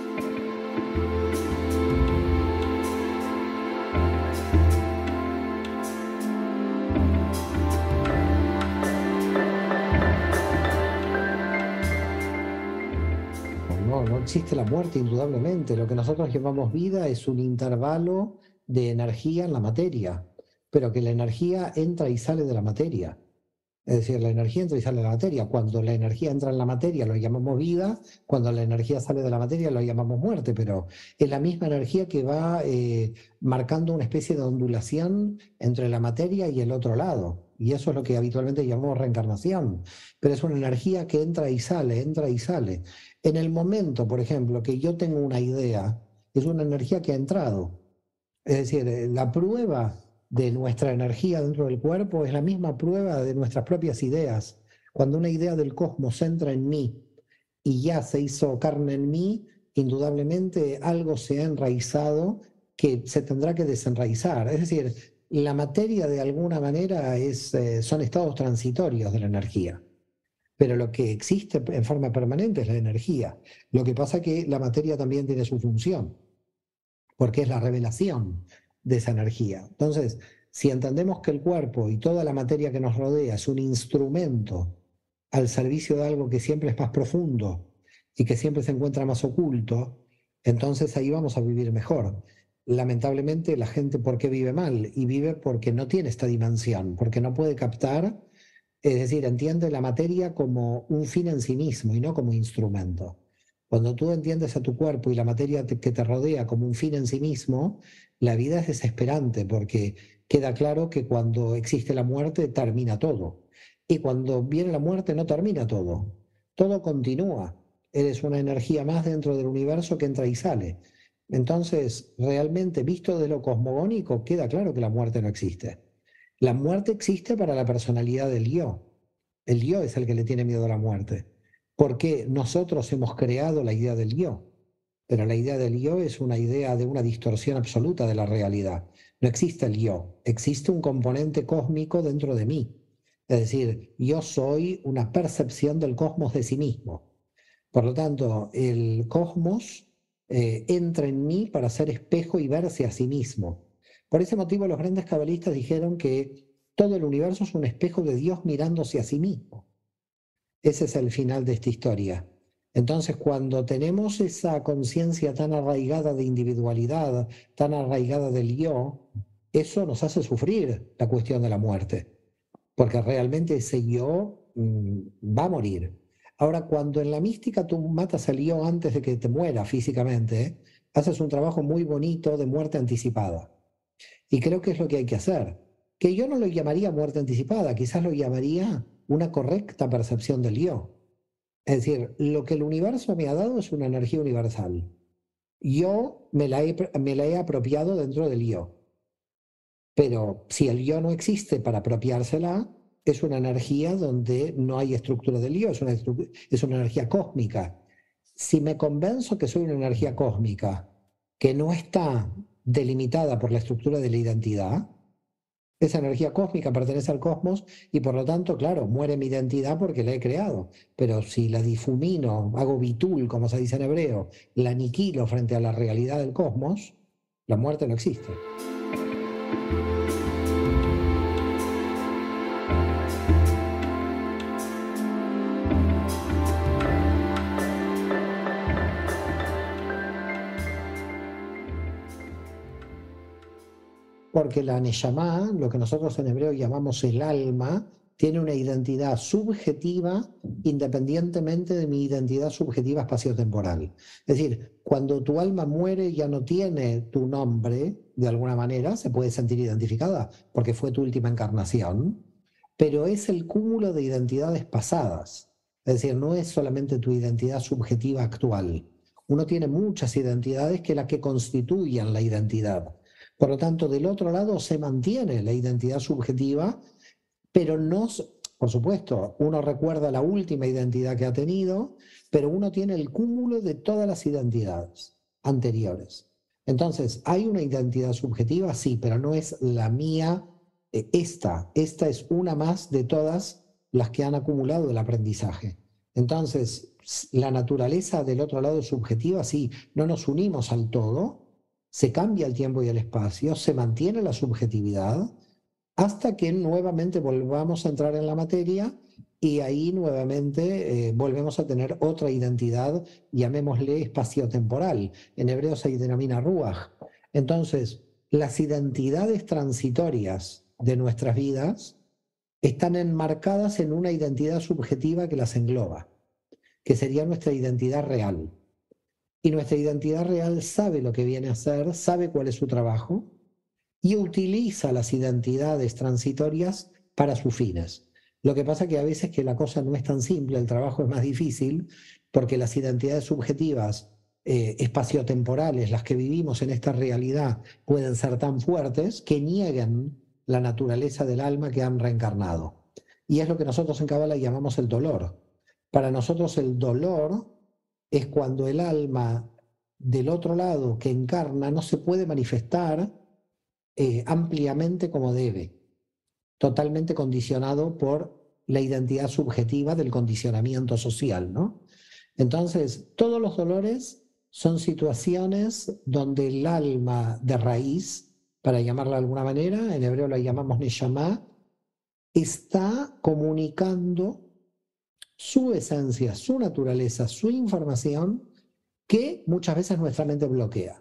No existe la muerte, indudablemente. Lo que nosotros llamamos vida es un intervalo de energía en la materia, pero que la energía entra y sale de la materia. Es decir, la energía entra y sale de la materia. Cuando la energía entra en la materia lo llamamos vida, cuando la energía sale de la materia lo llamamos muerte, pero es la misma energía que va marcando una especie de ondulación entre la materia y el otro lado. Y eso es lo que habitualmente llamamos reencarnación. Pero es una energía que entra y sale, entra y sale. En el momento, por ejemplo, que yo tengo una idea, es una energía que ha entrado. Es decir, la prueba de nuestra energía dentro del cuerpo es la misma prueba de nuestras propias ideas. Cuando una idea del cosmos entra en mí y ya se hizo carne en mí, indudablemente algo se ha enraizado que se tendrá que desenraizar. Es decir, la materia de alguna manera son estados transitorios de la energía. Pero lo que existe en forma permanente es la energía. Lo que pasa es que la materia también tiene su función, porque es la revelación de esa energía. Entonces, si entendemos que el cuerpo y toda la materia que nos rodea es un instrumento al servicio de algo que siempre es más profundo y que siempre se encuentra más oculto, entonces ahí vamos a vivir mejor. Lamentablemente la gente, ¿por qué vive mal? Y vive porque no tiene esta dimensión, porque no puede captar, es decir, entiende la materia como un fin en sí mismo y no como instrumento. Cuando tú entiendes a tu cuerpo y la materia que te rodea como un fin en sí mismo, la vida es desesperante porque queda claro que cuando existe la muerte termina todo. Y cuando viene la muerte no termina todo. Todo continúa. Eres una energía más dentro del universo que entra y sale. Entonces, realmente, visto de lo cosmogónico, queda claro que la muerte no existe. La muerte existe para la personalidad del yo. El yo es el que le tiene miedo a la muerte. Porque nosotros hemos creado la idea del yo, pero la idea del yo es una idea de una distorsión absoluta de la realidad. No existe el yo, existe un componente cósmico dentro de mí. Es decir, yo soy una percepción del cosmos de sí mismo. Por lo tanto, el cosmos entra en mí para ser espejo y verse a sí mismo. Por ese motivo los grandes cabalistas dijeron que todo el universo es un espejo de Dios mirándose a sí mismo. Ese es el final de esta historia. Entonces, cuando tenemos esa conciencia tan arraigada de individualidad, tan arraigada del yo, eso nos hace sufrir la cuestión de la muerte, porque realmente ese yo va a morir. Ahora, cuando en la mística tú matas al yo antes de que te muera físicamente, haces un trabajo muy bonito de muerte anticipada. Y creo que es lo que hay que hacer. Que yo no lo llamaría muerte anticipada, quizás lo llamaría una correcta percepción del yo. Es decir, lo que el universo me ha dado es una energía universal. Yo me la he apropiado dentro del yo. Pero si el yo no existe para apropiársela, es una energía donde no hay estructura del yo, es una energía cósmica. Si me convenzo que soy una energía cósmica que no está delimitada por la estructura de la identidad, esa energía cósmica pertenece al cosmos y por lo tanto, claro, muere mi identidad porque la he creado. Pero si la difumino, hago bitul, como se dice en hebreo, la aniquilo frente a la realidad del cosmos, la muerte no existe. Porque la Neshama, lo que nosotros en hebreo llamamos el alma, tiene una identidad subjetiva independientemente de mi identidad subjetiva espaciotemporal. Es decir, cuando tu alma muere ya no tiene tu nombre, de alguna manera, se puede sentir identificada porque fue tu última encarnación, pero es el cúmulo de identidades pasadas. Es decir, no es solamente tu identidad subjetiva actual. Uno tiene muchas identidades que las que constituyen la identidad. Por lo tanto, del otro lado se mantiene la identidad subjetiva, pero no, por supuesto, uno recuerda la última identidad que ha tenido, pero uno tiene el cúmulo de todas las identidades anteriores. Entonces, ¿hay una identidad subjetiva? Sí, pero no es la mía, esta es una más de todas las que han acumulado el aprendizaje. Entonces, la naturaleza del otro lado es subjetiva, sí, no nos unimos al todo, se cambia el tiempo y el espacio, se mantiene la subjetividad hasta que nuevamente volvamos a entrar en la materia y ahí nuevamente volvemos a tener otra identidad, llamémosle espaciotemporal. En hebreo se denomina ruach. Entonces, las identidades transitorias de nuestras vidas están enmarcadas en una identidad subjetiva que las engloba, que sería nuestra identidad real. Y nuestra identidad real sabe lo que viene a hacer, sabe cuál es su trabajo y utiliza las identidades transitorias para sus fines. Lo que pasa que a veces que la cosa no es tan simple, el trabajo es más difícil, porque las identidades subjetivas espaciotemporales, las que vivimos en esta realidad, pueden ser tan fuertes que niegan la naturaleza del alma que han reencarnado. Y es lo que nosotros en Cábala llamamos el dolor. Para nosotros el dolor es cuando el alma del otro lado que encarna no se puede manifestar ampliamente como debe, totalmente condicionado por la identidad subjetiva del condicionamiento social, ¿no? Entonces, todos los dolores son situaciones donde el alma de raíz, para llamarla de alguna manera, en hebreo la llamamos neshama, está comunicando su esencia, su naturaleza, su información, que muchas veces nuestra mente bloquea.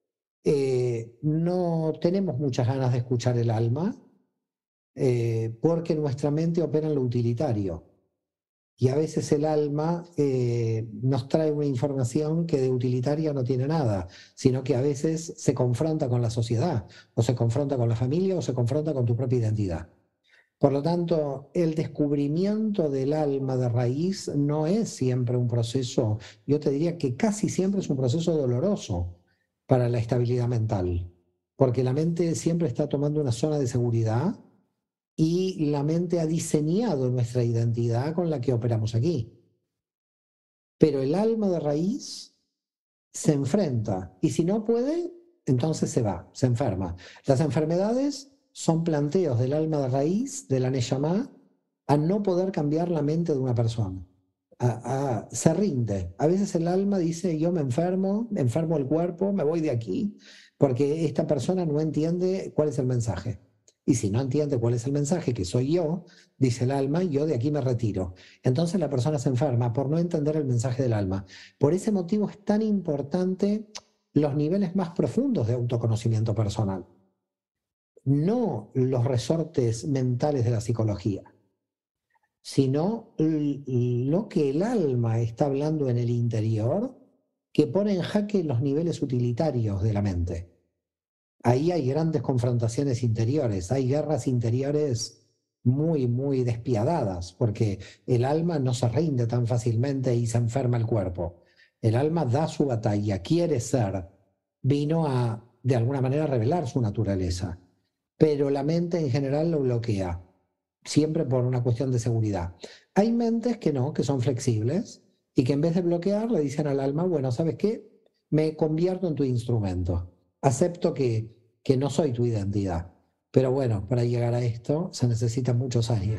No tenemos muchas ganas de escuchar el alma porque nuestra mente opera en lo utilitario. Y a veces el alma nos trae una información que de utilitaria no tiene nada, sino que a veces se confronta con la sociedad, o se confronta con la familia, o se confronta con tu propia identidad. Por lo tanto, el descubrimiento del alma de raíz no es siempre un proceso, yo te diría que casi siempre es un proceso doloroso para la estabilidad mental, porque la mente siempre está tomando una zona de seguridad y la mente ha diseñado nuestra identidad con la que operamos aquí. Pero el alma de raíz se enfrenta y si no puede, entonces se va, se enferma. Las enfermedades son planteos del alma de raíz, de la Neshama, a no poder cambiar la mente de una persona. se rinde. A veces el alma dice, yo me enfermo el cuerpo, me voy de aquí, porque esta persona no entiende cuál es el mensaje. Y si no entiende cuál es el mensaje, que soy yo, dice el alma, yo de aquí me retiro. Entonces la persona se enferma por no entender el mensaje del alma. Por ese motivo es tan importante los niveles más profundos de autoconocimiento personal, no los resortes mentales de la psicología, sino lo que el alma está hablando en el interior, que pone en jaque los niveles utilitarios de la mente. Ahí hay grandes confrontaciones interiores, hay guerras interiores muy, muy despiadadas, porque el alma no se rinde tan fácilmente y se enferma el cuerpo. El alma da su batalla, quiere ser, vino a, de alguna manera, revelar su naturaleza, pero la mente en general lo bloquea, siempre por una cuestión de seguridad. Hay mentes que no, que son flexibles y que en vez de bloquear le dicen al alma, bueno, ¿sabes qué? Me convierto en tu instrumento. Acepto que no soy tu identidad. Pero bueno, para llegar a esto se necesitan muchos años.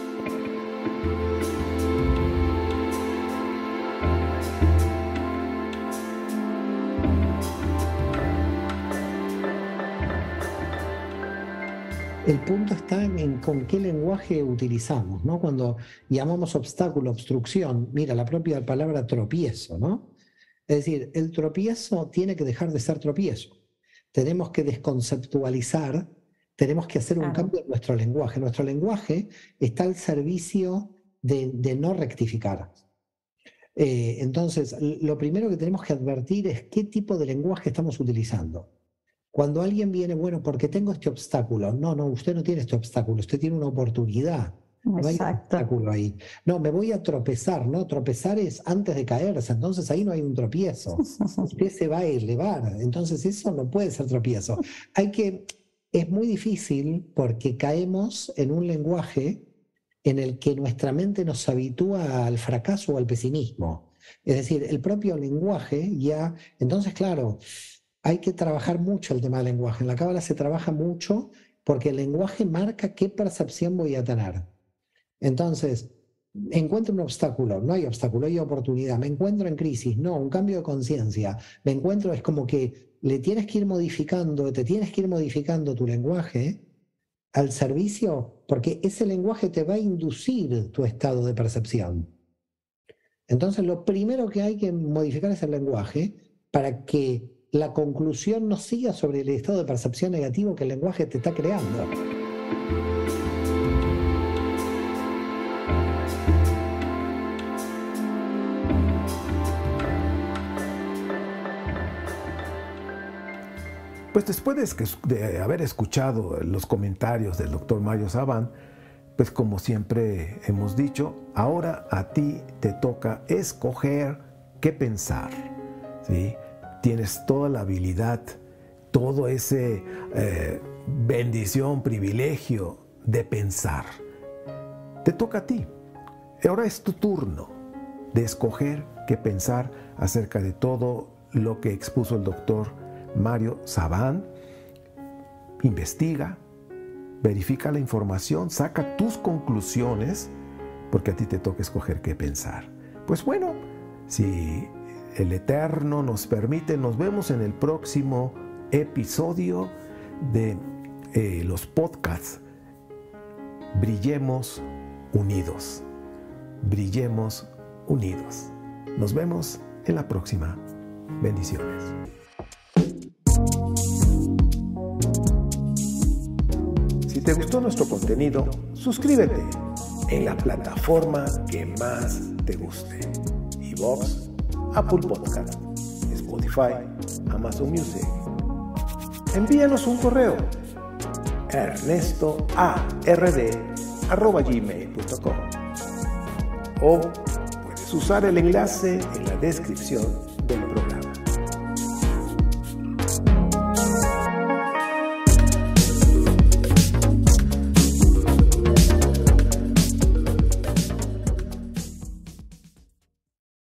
El punto está en con qué lenguaje utilizamos, ¿no? Cuando llamamos obstáculo, obstrucción, mira, la propia palabra tropiezo, ¿no? Es decir, el tropiezo tiene que dejar de ser tropiezo. Tenemos que desconceptualizar, tenemos que hacer un cambio en nuestro lenguaje. Nuestro lenguaje está al servicio de no rectificar. Entonces, lo primero que tenemos que advertir es qué tipo de lenguaje estamos utilizando. Cuando alguien viene, bueno, porque tengo este obstáculo. No, usted no tiene este obstáculo, usted tiene una oportunidad. No hay un obstáculo ahí. No, me voy a tropezar, ¿no? Tropezar es antes de caerse, entonces ahí no hay un tropiezo. Usted se va a elevar, entonces eso no puede ser tropiezo. Es muy difícil porque caemos en un lenguaje en el que nuestra mente nos habitúa al fracaso o al pesimismo. Es decir, el propio lenguaje ya, entonces claro, hay que trabajar mucho el tema del lenguaje. En la Cábala se trabaja mucho porque el lenguaje marca qué percepción voy a tener. Entonces, encuentro un obstáculo, no hay obstáculo, hay oportunidad. Me encuentro en crisis, no, un cambio de conciencia. Me encuentro, es como que le tienes que ir modificando, te tienes que ir modificando tu lenguaje al servicio, porque ese lenguaje te va a inducir tu estado de percepción. Entonces, lo primero que hay que modificar es el lenguaje para que la conclusión no siga sobre el estado de percepción negativo que el lenguaje te está creando. Pues después de haber escuchado los comentarios del doctor Mario Sabán, pues como siempre hemos dicho, ahora a ti te toca escoger qué pensar, ¿sí? Tienes toda la habilidad, todo ese bendición, privilegio de pensar. Te toca a ti. Ahora es tu turno de escoger qué pensar acerca de todo lo que expuso el doctor Mario Sabán. Investiga, verifica la información, saca tus conclusiones, porque a ti te toca escoger qué pensar. Pues bueno, si el Eterno nos permite, nos vemos en el próximo episodio de los podcasts. Brillemos unidos. Brillemos unidos. Nos vemos en la próxima. Bendiciones. Si te gustó nuestro contenido, suscríbete en la plataforma que más te guste. iVoox, Apple Podcast, Spotify, Amazon Music. Envíanos un correo ernestoard@gmail.com o puedes usar el enlace en la descripción del programa.